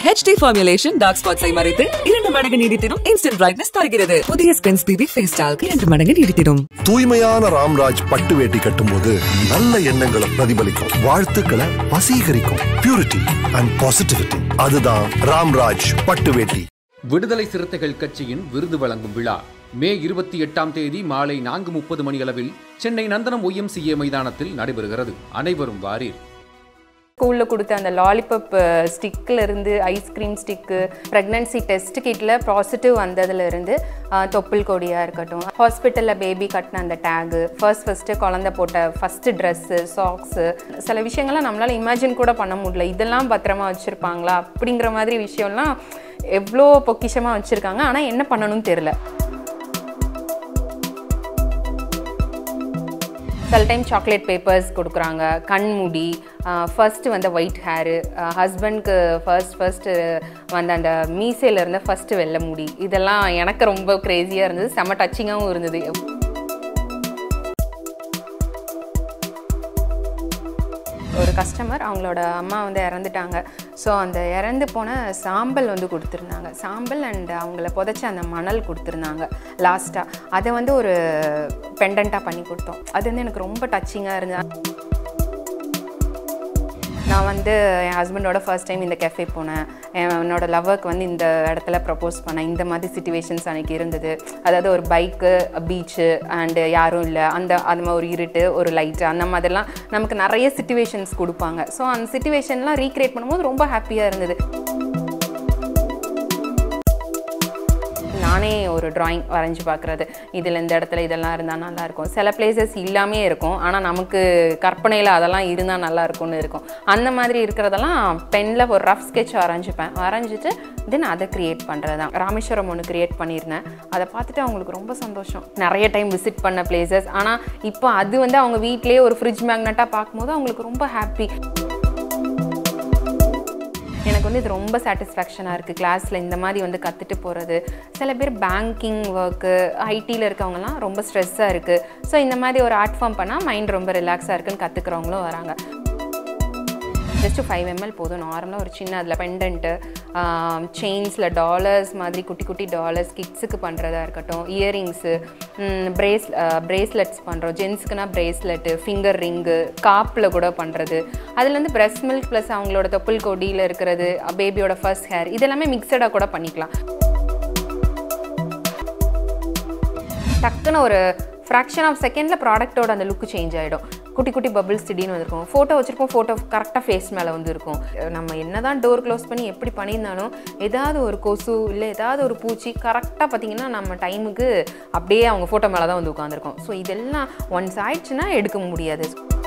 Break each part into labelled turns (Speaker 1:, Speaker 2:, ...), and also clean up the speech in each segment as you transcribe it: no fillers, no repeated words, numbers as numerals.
Speaker 1: HD formulation dark spots ஐ மறைத்து 2 மடங்கு நீடித்திடும் instant brightness தருகிறது. புதிய ஸ்பென்ஸ் பிபி ஃபேஸ் டால்க் 2 மடங்கு நீடித்திடும்.
Speaker 2: தூய்மையான ராம்ராஜ் பட்டு வேட்டி கட்டும்போது நல்ல எண்ணங்களை பிரதிபலிக்கும், வாழ்த்துக்களை வசீகரிக்கும். பியூரிட்டி அண்ட் பாசிட்டிவிட்டி, அதுதான் ராம்ராஜ் பட்டு வேட்டி.
Speaker 3: விடுதலை சிறுத்தைகள் கட்சியின் விருது வழங்கும் விழா மே 28ஆம் தேதி மாலை 4:30 மணியளவில் சென்னை நந்தனம் YMCA மைதானத்தில் நடைபெறுகிறது. அனைவரும் வாரீர்.
Speaker 4: ஸ்கூலில் கொடுத்த அந்த லாலிபப் ஸ்டிக்கில் இருந்து ஐஸ்கிரீம் ஸ்டிக்கு, ப்ரெக்னன்சி டெஸ்ட் கிட்டில் பாசிட்டிவ் வந்ததுலேருந்து தொப்புள் கொடியாக இருக்கட்டும், ஹாஸ்பிட்டலில் பேபி கட்டின அந்த டேகு, ஃபர்ஸ்ட்டு குழந்தை போட்ட ஃபஸ்ட்டு ட்ரெஸ்ஸு, சாக்ஸு, சில விஷயங்கள்லாம் நம்மளால் இமேஜின் கூட பண்ண முடியல. இதெல்லாம் பத்திரமா வச்சுருப்பாங்களா அப்படிங்கிற மாதிரி விஷயம்லாம் எவ்வளோ பொக்கிஷமாக வச்சுருக்காங்க. ஆனால் என்ன பண்ணணும்னு தெரில. சில டைம் சாக்லேட் பேப்பர்ஸ் கொடுக்குறாங்க, கண்முடி, ஃபர்ஸ்ட்டு வந்து ஒயிட் ஹேரு, ஹஸ்பண்ட்க்கு ஃபர்ஸ்ட்டு வந்து அந்த மீசையில் இருந்த ஃபர்ஸ்ட்டு வெள்ளை முடி, இதெல்லாம் எனக்கு ரொம்ப க்ரேஸியாக இருந்தது, செம்ம டச்சிங்காகவும் இருந்தது. ஒரு கஸ்டமர் அவங்களோட அம்மா வந்து இறந்துட்டாங்க. ஸோ அந்த இறந்து போன சாம்பல் வந்து கொடுத்துருந்தாங்க. சாம்பல் அண்ட் அவங்கள புதைச்ச அந்த மணல் கொடுத்துருந்தாங்க லாஸ்ட்டாக. அதை வந்து ஒரு பெண்டண்ட்டாக பண்ணி கொடுத்தோம். அது வந்து எனக்கு ரொம்ப டச்சிங்காக இருந்தது. நான் வந்து என் ஹஸ்பண்டோட ஃபர்ஸ்ட் டைம் இந்த கெஃபே போனேன். என்னோட லவ்வருக்கு வந்து இந்த இடத்துல ப்ரப்போஸ் பண்ணேன். இந்த மாதிரி சிச்சுவேஷன்ஸ் அன்றைக்கி இருந்தது. அதாவது ஒரு பைக்கு, பீச்சு அண்டு யாரும் இல்லை, அது மாதிரி ஒரு இருட்டு, ஒரு லைட்டு, அந்த மாதிரிலாம் நமக்கு நிறைய சிச்சுவேஷன்ஸ் கொடுப்பாங்க. ஸோ அந்த சிச்சுவேஷன்லாம் ரீக்ரியேட் பண்ணும்போது ரொம்ப ஹாப்பியாக இருந்தது. நானே ஒரு ட்ராயிங் வரைஞ்சி பார்க்குறது, இதில் இந்த இடத்துல இதெல்லாம் இருந்தால் நல்லாயிருக்கும். சில பிளேசஸ் இல்லாமே இருக்கும், ஆனால் நமக்கு கற்பனையில் அதெல்லாம் இருந்தால் நல்லாயிருக்கும்னு இருக்கும். அந்த மாதிரி இருக்கிறதெல்லாம் பெனில் ஒரு ரஃப் ஸ்கெட்ச் வரைஞ்சிட்டு தென் அதை க்ரியேட் பண்ணுறது தான். ராமேஸ்வரம் ஒன்று க்ரியேட் பண்ணியிருந்தேன். அதை பார்த்துட்டு அவங்களுக்கு ரொம்ப சந்தோஷம். நிறைய டைம் விசிட் பண்ண பிளேசஸ், ஆனால் இப்போ அது வந்து அவங்க வீட்டிலேயே ஒரு ஃப்ரிட்ஜ் மேக்னெட்டாக பார்க்கும்போது அவங்களுக்கு ரொம்ப ஹாப்பி. எனக்கு வந்து இது ரொம்ப சாட்டிஸ்ஃபேக்ஷனாக இருக்குது. கிளாஸில் இந்த மாதிரி வந்து கற்றுட்டு போகிறது. சில பேர் பேங்கிங் ஒர்க்கு, ஐடியில் இருக்கவங்கலாம் ரொம்ப ஸ்ட்ரெஸ்ஸாக இருக்குது. ஸோ இந்த மாதிரி ஒரு ஆர்ட் ஃபார்ம் பண்ணால் மைண்ட் ரொம்ப ரிலாக்ஸாக இருக்குன்னு கற்றுக்கிறவங்களும் வராங்க. ஜஸ்ட்டு 5 ml போதும். நார்மலாக ஒரு சின்ன அதில் பெண்டன்ட்டு, செயின்ஸில் டாலர்ஸ் மாதிரி குட்டி குட்டி டாலர்ஸ் கிட்ஸுக்கு பண்ணுறதா இருக்கட்டும், இயரிங்ஸு, பிரேஸ்லெட்ஸ் பண்ணுறோம். ஜென்ஸுக்குன்னா பிரேஸ்லெட்டு, ஃபிங்கர் ரிங்கு, காப்பில் கூட பண்ணுறது. அதில் வந்து பிரெஸ்ட் மில்க் ப்ளஸ் அவங்களோட தொப்புள் கொடியில் இருக்கிறது, பேபியோட ஃபர்ஸ்ட் ஹேர், இதெல்லாமே மிக்சடாக கூட பண்ணிக்கலாம். டக்குன்னு ஒரு ஃப்ராக்ஷன் ஆஃப் செகண்டில் ப்ராடக்ட்டோட அந்த லுக்கு சேஞ்ச் ஆகிடும். குட்டி குட்டி பபிள்ஸ் திடீர்னு வந்துருக்கும். ஃபோட்டோ வச்சுருப்போம், ஃபோட்டோ கரெக்டாக ஃபேஸ் மேலே வந்து இருக்கும். நம்ம என்ன தான் டோர் க்ளோஸ் பண்ணி எப்படி பண்ணியிருந்தாலும் ஏதாவது ஒரு கொசு இல்லை ஏதாவது ஒரு பூச்சி கரெக்டாக பார்த்திங்கன்னா நம்ம டைமுக்கு அப்படியே அவங்க ஃபோட்டோ மேலே தான் வந்து உட்காந்துருக்கோம். ஸோ இதெல்லாம் ஒன்ஸ் ஆயிடுச்சுன்னா எடுக்க முடியாது.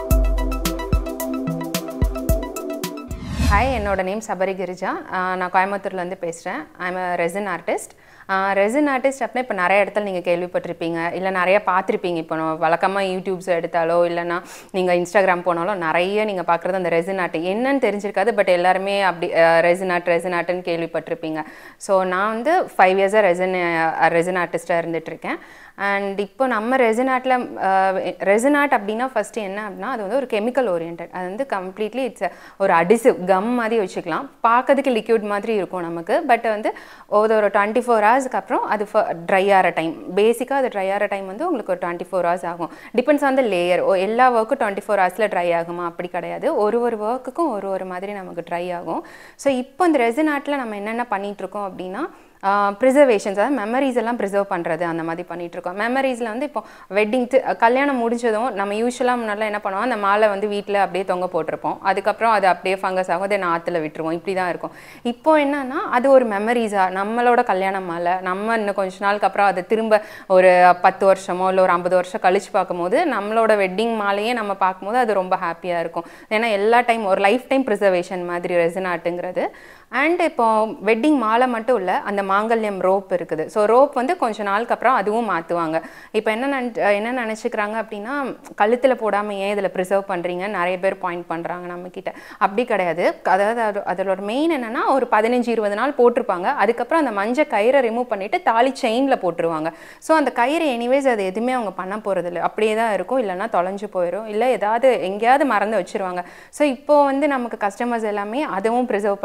Speaker 4: ஹாய், என்னோட நேம் சபரி கிரிஜா. நான் கோயம்புத்தூர்லேருந்து பேசுகிறேன். I'm a resin artist. Resin artist அப்படின்னா இப்போ நிறைய இடத்துல நீங்கள் கேள்விப்பட்டிருப்பீங்க, இல்லை நிறைய பார்த்துருப்பீங்க. இப்போ வழக்கமாக யூடியூப்ஸ் எடுத்தாலோ இல்லைனா நீங்கள் இன்ஸ்டாகிராம் போனாலும் நிறைய நீங்கள் பார்க்குறது அந்த ரெசின் ஆர்ட் என்னன்னு தெரிஞ்சிருக்காது. பட் எல்லாருமே அப்படி ரெசின் ஆர்ட்னு கேள்விப்பட்டிருப்பீங்க. ஸோ நான் வந்து 5 இயர்ஸாக ரெசின் ஆர்டிஸ்ட்டாக இருந்துகிட்ருக்கேன். அண்ட் இப்போ நம்ம ரெசின் ஆர்ட் அப்படின்னா ஃபஸ்ட்டு என்ன அப்படின்னா அது வந்து ஒரு கெமிக்கல் ஓரியன்ட். அது வந்து கம்ப்ளீட்லி இட்ஸ் ஒரு அடிசிவ் கம் மாதிரி வச்சுக்கலாம். பார்க்கறதுக்கு லிக்யூட் மாதிரி இருக்கும் நமக்கு. பட் வந்து ஒரு 24 ஹவர்ஸ்க்கு அப்புறம் அது ட்ரை ஆகிற டைம், பேசிக்காக அது ட்ரை ஆகிற டைம் வந்து உங்களுக்கு ஒரு 24 ஹவர்ஸ் ஆகும். Depends on the layer. எல்லா ஒர்க்கும் 24 ஹவர்ஸில் ட்ரை ஆகுமா அப்படி கிடையாது. ஒரு ஒர்க்குக்கும் ஒரு மாதிரி நமக்கு ட்ரை ஆகும். ஸோ இப்போ இந்த ரெசின் ஆர்ட்டில் நம்ம என்னென்ன பண்ணிகிட்ருக்கோம் அப்படின்னா ப்ரிசர்வேஷன்ஸ், அதாவது மெமரிஸ் எல்லாம் ப்ரிசர்வ் பண்ணுறது அந்த மாதிரி பண்ணிகிட்ருக்கோம். மெமரிஸில் வந்து இப்போ கல்யாணம் முடிஞ்சதும் நம்ம யூஸ்வலாக முன்னாடிலாம் என்ன பண்ணுவோம், அந்த மாலை வந்து வீட்டில் அப்படியே தொங்க போட்டிருப்போம். அதுக்கப்புறம் அது அப்படியே ஃபங்கஸ் ஆகும், அதை ஆற்றுல விட்டுருவோம். இப்படி தான் இருக்கும். இப்போது என்னன்னா அது ஒரு மெமரிஸாக நம்மளோட கல்யாண மாலை நம்ம இன்னும் கொஞ்ச நாளுக்கு அப்புறம் அதை திரும்ப ஒரு 10 வருஷமோ இல்லை ஒரு 50 வருஷம் கழிச்சு பார்க்கும்போது நம்மளோட வெட்டிங் மாலையே நம்ம பார்க்கும்போது அது ரொம்ப ஹாப்பியாக இருக்கும். ஏன்னா எல்லா டைம் ஒரு லைஃப் டைம் ப்ரிசர்வேஷன் மாதிரி ரெசின் ஆர்ட்டுங்கிறது. அண்ட் இப்போ வெட்டிங் மாலை மட்டும் இல்லை, அந்த மாங்கல்யம் ரோப் இருக்குது. ஸோ ரோப் வந்து கொஞ்ச நாளுக்கு அப்புறம் அதுவும் மாற்றுவாங்க. இப்போ என்ன நினச்சிக்கிறாங்க அப்படின்னா கழுத்தில் போடாமல் ஏன் இதில் ப்ரிசர்வ் பண்ணுறீங்க நிறைய பேர் பாயிண்ட் பண்ணுறாங்க நம்மக்கிட்ட. அப்படி கிடையாது. அதாவது அதோட மெயின் என்னென்னா ஒரு 15-20 நாள் போட்டிருப்பாங்க. அதுக்கப்புறம் அந்த மஞ்சள் கயிறை ரிமூவ் பண்ணிவிட்டு தாலி செயினில் போட்டுருவாங்க. ஸோ அந்த கயிறு எனிவேஸ் அது எதுவுமே அவங்க பண்ண போகிறதில்ல, அப்படியே தான் இருக்கும். இல்லைன்னா தொலைஞ்சு போயிடும், இல்லை ஏதாவது எங்கேயாவது மறந்து வச்சுருவாங்க. ஸோ இப்போது வந்து நமக்கு கஸ்டமர்ஸ் எல்லாமே அதுவும் ப்ரிசர்வ் பண்ணி எங்களுக்கு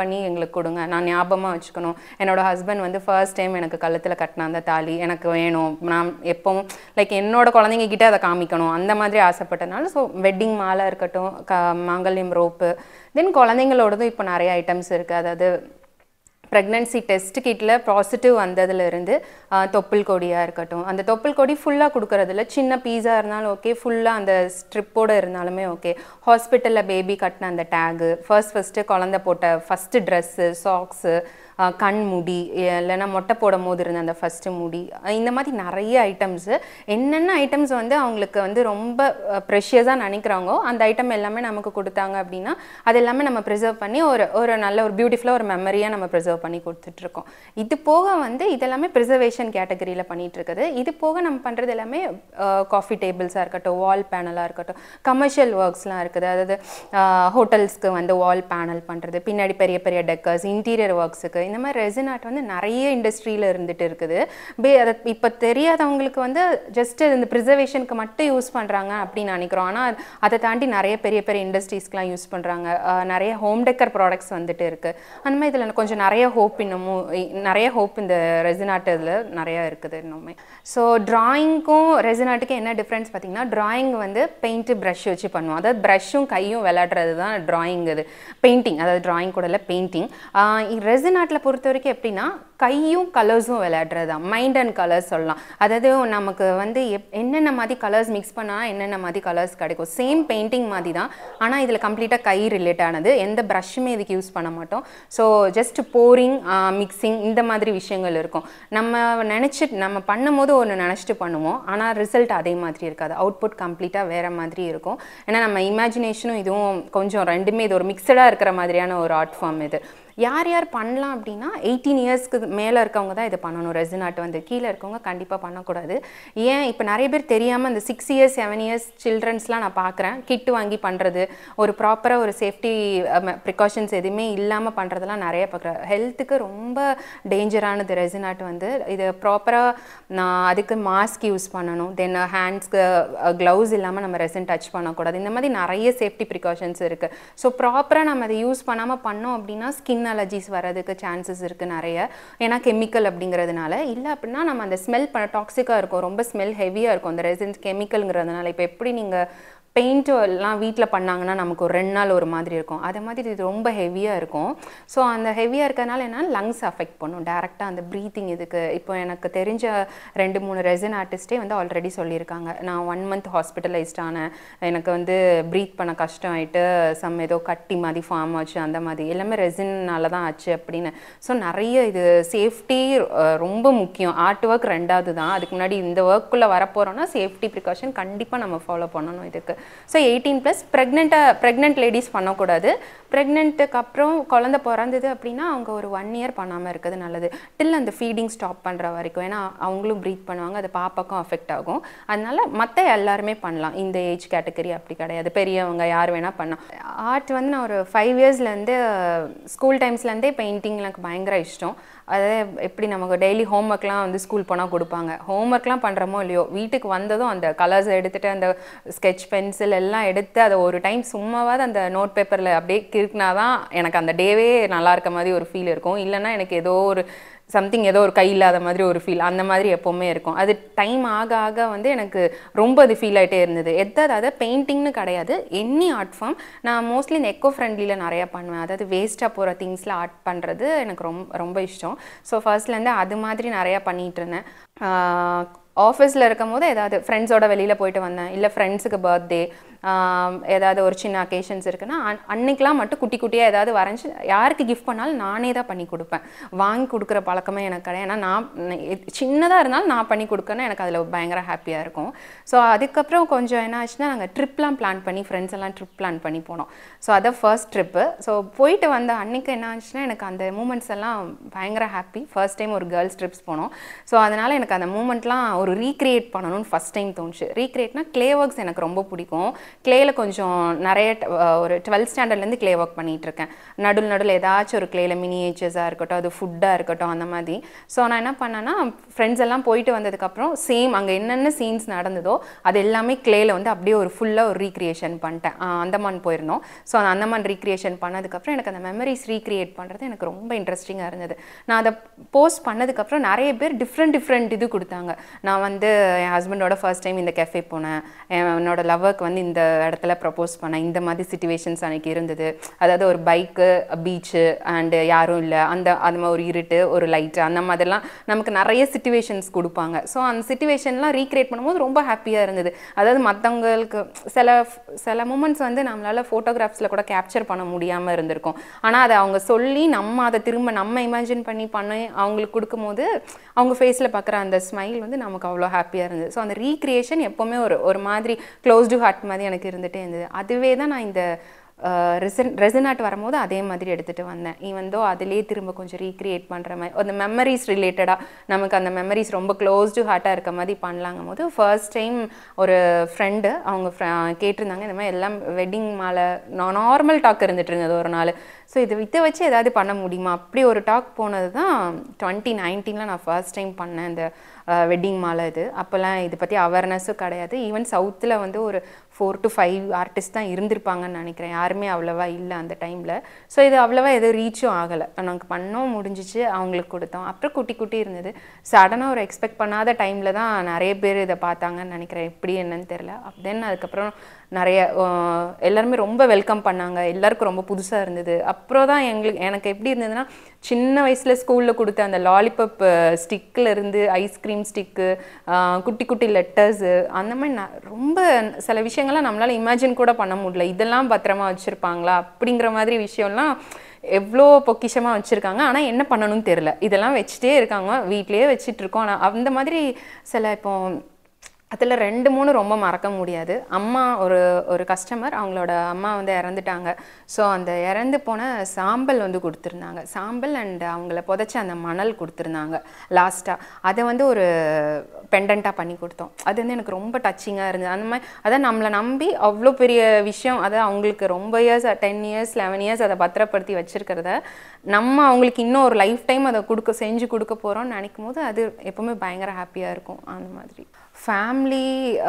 Speaker 4: எங்களுக்கு கொடுங்க, நான் ஞாபகமாக வச்சுக்கணும். என்னோட ஹஸ்பண்ட் வந்து ஃபர்ஸ்ட் டைம் எனக்கு கழுத்தில் கட்டின அந்த தாலி எனக்கு வேணும், நான் எப்பவும் லைக் என்னோட குழந்தைங்க கிட்டே அதை காமிக்கணும் அந்த மாதிரி ஆசைப்பட்டனால. ஸோ வெட்டிங் மாலை இருக்கட்டும், மாங்கல்யம் ரோப்பு, தென் குழந்தைங்களோடதும் இப்போ நிறைய ஐட்டம்ஸ் இருக்குது. அதாவது ப்ரெக்னன்சி டெஸ்ட் கிட்டில் பாசிட்டிவ் வந்ததுலேருந்து தொப்புள் கொடியாக இருக்கட்டும், அந்த தொப்புள் கொடி ஃபுல்லாக கொடுக்குறதில்ல, சின்ன பீஸாக இருந்தாலும் ஓகே, ஃபுல்லாக அந்த ஸ்ட்ரிப்போடு இருந்தாலுமே ஓகே. ஹாஸ்பிட்டலில் பேபி கட்டின அந்த டேகு, ஃபர்ஸ்ட்டு குழந்தை போட்ட ஃபஸ்ட்டு ட்ரெஸ்ஸு, சாக்ஸு, கண் முடி, இல்லைன்னா மொட்டை போடும் போது இருந்த அந்த ஃபஸ்ட்டு முடி, இந்த மாதிரி நிறைய ஐட்டம்ஸு, என்னென்ன ஐட்டம்ஸ் வந்து அவங்களுக்கு வந்து ரொம்ப ப்ரெஷியஸாக நினைக்கிறாங்களோ அந்த ஐட்டம் எல்லாமே நமக்கு கொடுத்தாங்க அப்படின்னா அது எல்லாமே நம்ம ப்ரிசர்வ் பண்ணி ஒரு நல்ல ஒரு பியூட்டிஃபுல்லாக ஒரு மெமரியாக நம்ம ப்ரிசர்வ் பண்ணி கொடுத்துட்ருக்கோம். இது போக வந்து இதெல்லாமே ப்ரிசர்வேஷன் கேட்டகரியில் பண்ணிகிட்ருக்குது. இது போக நம்ம பண்ணுறது எல்லாமே காஃபி டேபிள்ஸாக இருக்கட்டும், வால் பேனலாக இருக்கட்டும், கமர்ஷியல் ஒர்க்ஸ்லாம் இருக்குது. அதாவது ஹோட்டல்ஸ்க்கு வந்து வால் பேனல் பண்ணுறது, பின்னாடி பெரிய பெரிய டெக்கர்ஸ், இன்டீரியர் ஒர்க்ஸுக்கு, இந்த மாதிரி ரெசின் ஆர்ட் வந்து நிறைய இண்டஸ்ட்ரியில் இருந்துட்டு இருக்குது. அதை இப்போ தெரியாதவங்களுக்கு வந்து ஜஸ்ட் இந்த ப்ரிசர்வேஷனுக்கு மட்டும் யூஸ் பண்ணுறாங்க அப்படின்னு நினைக்கிறோம். ஆனால் அதை தாண்டி நிறைய பெரிய பெரிய இண்டஸ்ட்ரீஸ்க்கெலாம் யூஸ் பண்ணுறாங்க. நிறைய ஹோம் டெக்கர் ப்ராடக்ட்ஸ் வந்துட்டு இருக்குது. அந்த மாதிரி இதில் கொஞ்சம் நிறைய ஹோப், இன்னமும் நிறைய ஹோப் இந்த ரெசின் ஆர்ட் இதில் நிறையா இருக்குது இன்னுமே. ஸோ ட்ராயிங்க்கும் ரெசின் ஆர்ட்டுக்கும் என்ன டிஃப்ரென்ஸ் பார்த்தீங்கன்னா, ட்ராயிங் வந்து பெயிண்ட்டு ப்ரஷ் வச்சு பண்ணுவோம். அதாவது ப்ரஷ்ஷும் கையும் விளையாடுறது தான் ட்ராயிங். இது பெயிண்டிங், அதாவது ட்ராயிங் கூட இல்லை, பெயிண்டிங். ரெசின் ஆர்ட்டில் பொறுத்த வரைக்கும் எப்படின்னா கையும் கலர்ஸும் விளையாடுறது தான், மைண்ட் அண்ட் கலர்ஸ் சொல்லலாம். அதாவது நமக்கு வந்து என்னென்ன மாதிரி கலர்ஸ் மிக்ஸ் பண்ணால் என்னென்ன மாதிரி கலர்ஸ் கிடைக்கும். சேம் பெயிண்டிங் மாதிரி தான், ஆனால் இதில் கம்ப்ளீட்டாக கை ரிலேட் ஆனது. எந்த ப்ரஷ்ஷுமே இதுக்கு யூஸ் பண்ண மாட்டோம். ஸோ ஜஸ்ட் போரிங், மிக்சிங், இந்த மாதிரி விஷயங்கள் இருக்கும். நம்ம பண்ணும் போது ஒன்று நினச்சிட்டு பண்ணுவோம், ஆனால் ரிசல்ட் அதே மாதிரி இருக்காது. அவுட்புட் கம்ப்ளீட்டாக வேறு மாதிரி இருக்கும். ஏன்னா நம்ம இமேஜினேஷனும் இதுவும் கொஞ்சம் ரெண்டுமே இது ஒரு மிக்சடாக இருக்கிற மாதிரியான ஒரு ஆர்ட் ஃபார்ம் இது. யார் யார் பண்ணலாம் அப்படின்னா 18 இயர்ஸ்க்கு மேலே இருக்கவங்க தான் இதை பண்ணணும். ரெசின் ஆர்ட் வந்து கீழே இருக்கவங்க கண்டிப்பாக பண்ணக்கூடாது. ஏன் இப்போ நிறைய பேர் தெரியாமல் இந்த 6 இயர்ஸ் 7 இயர்ஸ் சில்ட்ரன்ஸ்லாம் நான் பார்க்குறேன், கிட்டு வாங்கி பண்ணுறது, ஒரு ப்ராப்பராக ஒரு சேஃப்டி ப்ரிகாஷன்ஸ் எதுவுமே இல்லாமல் பண்ணுறதெல்லாம் நிறைய பார்க்குறேன். ஹெல்த்துக்கு ரொம்ப டேஞ்சரானது ரெசின் ஆர்ட் வந்து. இது ப்ராப்பராக நான் அதுக்கு மாஸ்க் யூஸ் பண்ணணும், தென் ஹேண்ட்ஸ்க்கு க்ளவுஸ் இல்லாமல் நம்ம ரெசின் டச் பண்ணக்கூடாது. இந்த மாதிரி நிறைய சேஃப்டி ப்ரிகாஷன்ஸ் இருக்குது. ஸோ ப்ராப்பராக நம்ம அதை யூஸ் பண்ணாமல் பண்ணோம் அப்படின்னா ஸ்கின் அலர்ஜிஸ் வரதுக்கு சான்சஸ் இருக்குது நிறைய. ஏன்னா கெமிக்கல் அப்படிங்கிறதுனால. இல்லை அப்படின்னா நம்ம அந்த ஸ்மெல் டாக்ஸிக்காக இருக்கும், ரொம்ப ஸ்மெல் ஹெவியாக இருக்கும் அந்த ரெசின்ஸ் கெமிக்கல்ங்கிறதுனால. இப்போ எப்படி நீங்கள் பெயிண்ட்டு எல்லாம் வீட்டில் பண்ணாங்கன்னா நமக்கு ஒரு 2 நாள் ஒரு மாதிரி இருக்கும், அது மாதிரி இது ரொம்ப ஹெவியாக இருக்கும். ஸோ அந்த ஹெவியாக இருக்கிறதுனால என்ன, லங்ஸ் அஃபெக்ட் பண்ணும் டேரெக்டாக அந்த ப்ரீத்திங் இதுக்கு. இப்போ எனக்கு தெரிஞ்ச 2-3 ரெசின் ஆர்டிஸ்ட்டே வந்து ஆல்ரெடி சொல்லியிருக்காங்க, நான் 1 மந்த் ஹாஸ்பிட்டலைஸ்ட் ஆனேன், எனக்கு வந்து ப்ரீத் பண்ண கஷ்டம் ஆகிட்டு, ஏதோ கட்டி மாதிரி ஃபார்ம் ஆச்சு, அந்த மாதிரி எல்லாமே ரெசின்னால தான் ஆச்சு அப்படின்னு. ஸோ நிறைய இது சேஃப்டி ரொம்ப முக்கியம். ஆர்ட் ஒர்க் 2வது தான். அதுக்கு முன்னாடி இந்த ஒர்க்குள்ளே வரப்போகிறோன்னா சேஃப்டி ப்ரிகாஷன் கண்டிப்பாக நம்ம ஃபாலோ பண்ணணும் இதுக்கு. ஸோ 18+ ப்ரெக்னென்ட் லேடிஸ் பண்ணக்கூடாது. ப்ரெக்னென்ட்டுக்கு அப்புறம் குழந்தை பிறந்தது அப்படின்னா அவங்க ஒரு 1 இயர் பண்ணாமல் இருக்கிறது நல்லது, டில் அந்த ஃபீடிங் ஸ்டாப் பண்ணுற வரைக்கும். ஏன்னா அவங்களும் ப்ரீத் பண்ணுவாங்க, அது பாப்பாக்கும் அஃபெக்ட் ஆகும். அதனால மற்ற எல்லாருமே பண்ணலாம், இந்த ஏஜ் கேட்டகரி அப்படி கிடையாது, பெரியவங்க யார் வேணால் பண்ணலாம். ஆர்ட் வந்து நான் ஒரு 5 இயர்ஸ்லேருந்து ஸ்கூல் டைம்ஸ்லேருந்தே பெயிண்டிங் எனக்கு பயங்கர இஷ்டம். அது எப்படி நமக்கு டெய்லி ஹோம் ஒர்க்லாம் வந்து ஸ்கூல் போனால் கொடுப்பாங்க, ஹோம் ஒர்க்லாம் பண்ணுறமோ இல்லையோ வீட்டுக்கு வந்ததும் அந்த கலர்ஸ் எடுத்துகிட்டு அந்த ஸ்கெட்ச் பென்சில் எல்லாம் எடுத்து அதை ஒரு டைம் சும்மாவாது அந்த நோட் பேப்பரில் அப்படியே கிறுக்குனா தான் எனக்கு அந்த டேவே நல்லா இருக்க மாதிரி ஒரு ஃபீல் இருக்கும். இல்லைன்னா எனக்கு ஏதோ ஒரு சம்திங், ஏதோ ஒரு கை இல்லாத மாதிரி ஒரு ஃபீல், அந்த மாதிரி எப்போவுமே இருக்கும். அது டைம் ஆக ஆக வந்து எனக்கு ரொம்ப அது ஃபீல் ஆகிட்டே இருந்தது. அதாவது பெயிண்டிங்னு கிடையாது, எனி ஆர்ட் ஃபார்ம். நான் மோஸ்ட்லி இந்த எக்கோ ஃப்ரெண்ட்லியில் நிறையா பண்ணுவேன். அதாவது வேஸ்ட்டாக போகிற திங்ஸில் ஆர்ட் பண்ணுறது எனக்கு ரொம்ப இஷ்டம். ஸோ ஃபர்ஸ்ட்லேருந்து அது மாதிரி நிறையா பண்ணிகிட்டு இருந்தேன். ஆஃபீஸில் இருக்கும் போது ஏதாவது ஃப்ரெண்ட்ஸோட வெளியில் போயிட்டு வந்தேன், இல்லை ஃப்ரெண்ட்ஸுக்கு பர்த்டே, ஏதாவது ஒரு சின்ன அக்கேஷன்ஸ் இருக்குன்னா அன்னைக்கெலாம் மட்டும் குட்டி குட்டியாக ஏதாவது வரைஞ்சி யாருக்கு கிஃப்ட் பண்ணாலும் நானே தான் பண்ணி கொடுப்பேன். வாங்கி கொடுக்குற பழக்கமே எனக்கு கிடையாது. ஏன்னா நான் சின்னதாக இருந்தாலும் நான் பண்ணி கொடுக்கணும், எனக்கு அதில் பயங்கர ஹாப்பியாக இருக்கும். ஸோ அதுக்கப்புறம் கொஞ்சம் என்ன ஆச்சுன்னா நாங்கள் ட்ரிப்லாம் பிளான் பண்ணி, ஃப்ரெண்ட்ஸ் எல்லாம் ட்ரிப் பிளான் பண்ணி போனோம். ஸோ அதான் ஃபர்ஸ்ட் ட்ரிப்பு. ஸோ போயிட்டு வந்த அன்றைக்கி என்ன ஆச்சுன்னா எனக்கு அந்த மூமெண்ட்ஸ் எல்லாம் பயங்கர ஹாப்பி. ஃபர்ஸ்ட் டைம் ஒரு கேர்ள்ஸ் ட்ரிப்ஸ் போனோம். ஸோ அதனால் எனக்கு அந்த மூமெண்ட்லாம் ஒரு ரீக்ரியேட் பண்ணணும்னு ஃபஸ்ட் டைம் தோணுச்சு. ரீக்ரியேட்னா க்ளே ஒர்க்ஸ் எனக்கு ரொம்ப பிடிக்கும். க்ளேயில் கொஞ்சம் நிறைய ஒரு 12th ஸ்டாண்டர்ட்லேருந்து க்ளே ஒர்க் பண்ணிகிட்ருக்கேன். நடுவில் ஏதாச்சும் ஒரு க்ளேயில் மினியேச்சர்ஸாக இருக்கட்டும், அது ஃபுட்டாக இருக்கட்டும், அந்த மாதிரி. ஸோ நான் என்ன பண்ணேன்னா ஃப்ரெண்ட்ஸ் எல்லாம் போயிட்டு வந்ததுக்கப்புறம் சேம் அங்கே என்னென்ன சீன்ஸ் நடந்ததோ அது எல்லாமே க்ளேயில் வந்து அப்படியே ஒரு ஃபுல்லாக ஒரு ரீக்ரியேஷன் பண்ணிட்டேன். அந்தமான் போயிருந்தோம். ஸோ அந்த அந்தமான் ரீக்ரியேஷன் பண்ணதுக்கப்புறம் எனக்கு அந்த மெமரிஸ் ரீக்ரியேட் பண்ணுறது எனக்கு ரொம்ப இன்ட்ரெஸ்டிங்காக இருந்தது. நான் அதை போஸ்ட் பண்ணதுக்கப்புறம் நிறைய பேர் டிஃப்ரெண்ட் இது கொடுத்தாங்க. நான் வந்து என் ஹஸ்பண்டோட ஃபர்ஸ்ட் டைம் இந்த கெஃபே போனேன், என்னோட லவ்வருக்கு வந்து இந்த இடத்துல ப்ரப்போஸ் பண்ணேன், இந்த மாதிரி சிச்சுவேஷன்ஸ் அன்றைக்கி இருந்தது. அதாவது ஒரு பைக்கு, பீச்சு அண்டு யாரும் இல்லை, அது மாதிரி ஒரு இருட்டு, ஒரு லைட்டு, அந்த மாதிரிலாம் நமக்கு நிறைய சிச்சுவேஷன்ஸ் கொடுப்பாங்க. ஸோ அந்த சிச்சுவேஷன்லாம் ரீக்ரியேட் பண்ணும்போது ரொம்ப ஹாப்பியாக இருந்தது. அதாவது மற்றவங்களுக்கு சில மூமெண்ட்ஸ் வந்து நம்மளால் ஃபோட்டோகிராஃப்ஸில் கூட கேப்சர் பண்ண முடியாமல் இருந்திருக்கும். ஆனால் அதை அவங்க சொல்லி நம்ம அதை திரும்ப நம்ம இமேஜின் பண்ணி அவங்களுக்கு கொடுக்கும்போது அவங்க ஃபேஸில் பார்க்குற அந்த ஸ்மைல் வந்து நமக்கு அவ்வளோ ஹாப்பியாக இருந்தது. ஸோ அந்த ரீக்ரியேஷன் எப்போவுமே ஒரு மாதிரி க்ளோஸ்டு ஹார்ட் மாதிரி எனக்கு இருந்துகிட்டே இருந்தது. அதுவே தான் நான் இந்த ரெசின் ஆர்ட் வரும்போது அதே மாதிரி எடுத்துகிட்டு வந்தேன். ஈவன் தோ அதிலே திரும்ப கொஞ்சம் ரீக்ரியேட் பண்ணுற மாதிரி அந்த மெமரிஸ் ரிலேட்டடாக நமக்கு அந்த மெமரிஸ் ரொம்ப க்ளோஸ்டு ஹார்ட்டாக இருக்க மாதிரி பண்ணலாங்கும் போது ஃபர்ஸ்ட் டைம் ஒரு ஃப்ரெண்டு அவங்க கேட்டிருந்தாங்க இந்த மாதிரி எல்லாம் வெட்டிங் மாலை நார்மல் டாக் இருந்துகிட்டு இருந்தது ஒரு நாள். ஸோ இதை வச்சு ஏதாவது பண்ண முடியுமா அப்படி ஒரு டாக் போனது தான் 2019 நான் ஃபர்ஸ்ட் டைம் பண்ணேன் இந்த வெட்டிங் மாலை. இது அப்போல்லாம் இதை பற்றி அவேர்னஸும் கிடையாது. ஈவன் சவுத்தில் வந்து ஒரு 4 to 5 ஆர்டிஸ்ட் தான் இருந்திருப்பாங்கன்னு நினைக்கிறேன். யாருமே அவ்வளோவா இல்லை அந்த டைமில். ஸோ இது அவ்வளோவா எதுவும் ரீச்சும் ஆகலை. நாங்கள் பண்ணோம், முடிஞ்சிச்சு, அவங்களுக்கு கொடுத்தோம். அப்புறம் குட்டி இருந்தது. சடனாக ஒரு எக்ஸ்பெக்ட் பண்ணாத டைமில் தான் நிறைய பேர் இதை பார்த்தாங்கன்னு நினைக்கிறேன். எப்படி என்னன்னு தெரில. தென் அதுக்கப்புறம் நிறைய எல்லாருமே ரொம்ப வெல்கம் பண்ணாங்க. எல்லாருக்கும் ரொம்ப புதுசாக இருந்தது. அப்புறம் தான் எனக்கு எப்படி இருந்ததுன்னா சின்ன வயசில் ஸ்கூலில் கொடுத்த அந்த லாலிபப் ஸ்டிக்கில் இருந்து ஐஸ்கிரீம் ஸ்டிக்கு, குட்டி லெட்டர்ஸு, அந்த மாதிரி ரொம்ப சில விஷயங்கள்லாம் நம்மளால் இமேஜின் கூட பண்ண முடியல. இதெல்லாம் பத்திரமா வச்சுருப்பாங்களா அப்படிங்கிற மாதிரி விஷயம்லாம் எவ்வளோ பொக்கிஷமாக வச்சுருக்காங்க. ஆனால் என்ன பண்ணணும்னு தெரில. இதெல்லாம் வச்சுட்டே இருக்காங்க, வீட்லேயே வச்சிட்ருக்கோம். ஆனால் அந்த மாதிரி சில இப்போ அதில் 2-3 ரொம்ப மறக்க முடியாது. அம்மா ஒரு கஸ்டமர், அவங்களோட அம்மா வந்து இறந்துட்டாங்க. ஸோ அந்த இறந்து போன சாம்பல் வந்து கொடுத்துருந்தாங்க. சாம்பல் அண்ட் அவங்கள புதைச்சி அந்த மணல் கொடுத்துருந்தாங்க லாஸ்ட்டாக. அதை வந்து ஒரு பெண்டண்ட்டாக பண்ணி கொடுத்தோம். அது வந்து எனக்கு ரொம்ப டச்சிங்காக இருந்தது. அந்த மாதிரி அதான் நம்மளை நம்பி அவ்வளோ பெரிய விஷயம், அதை அவங்களுக்கு ரொம்ப இயர்ஸ் 10 years 11 years அதை பத்திரப்படுத்தி வச்சுருக்கிறத நம்ம அவங்களுக்கு இன்னும் ஒரு லைஃப் டைம் அதை செஞ்சு கொடுக்க போகிறோம்னு நினைக்கும் போது அது எப்போவுமே பயங்கர ஹாப்பியாக இருக்கும். அந்த மாதிரி ஃபேமிலி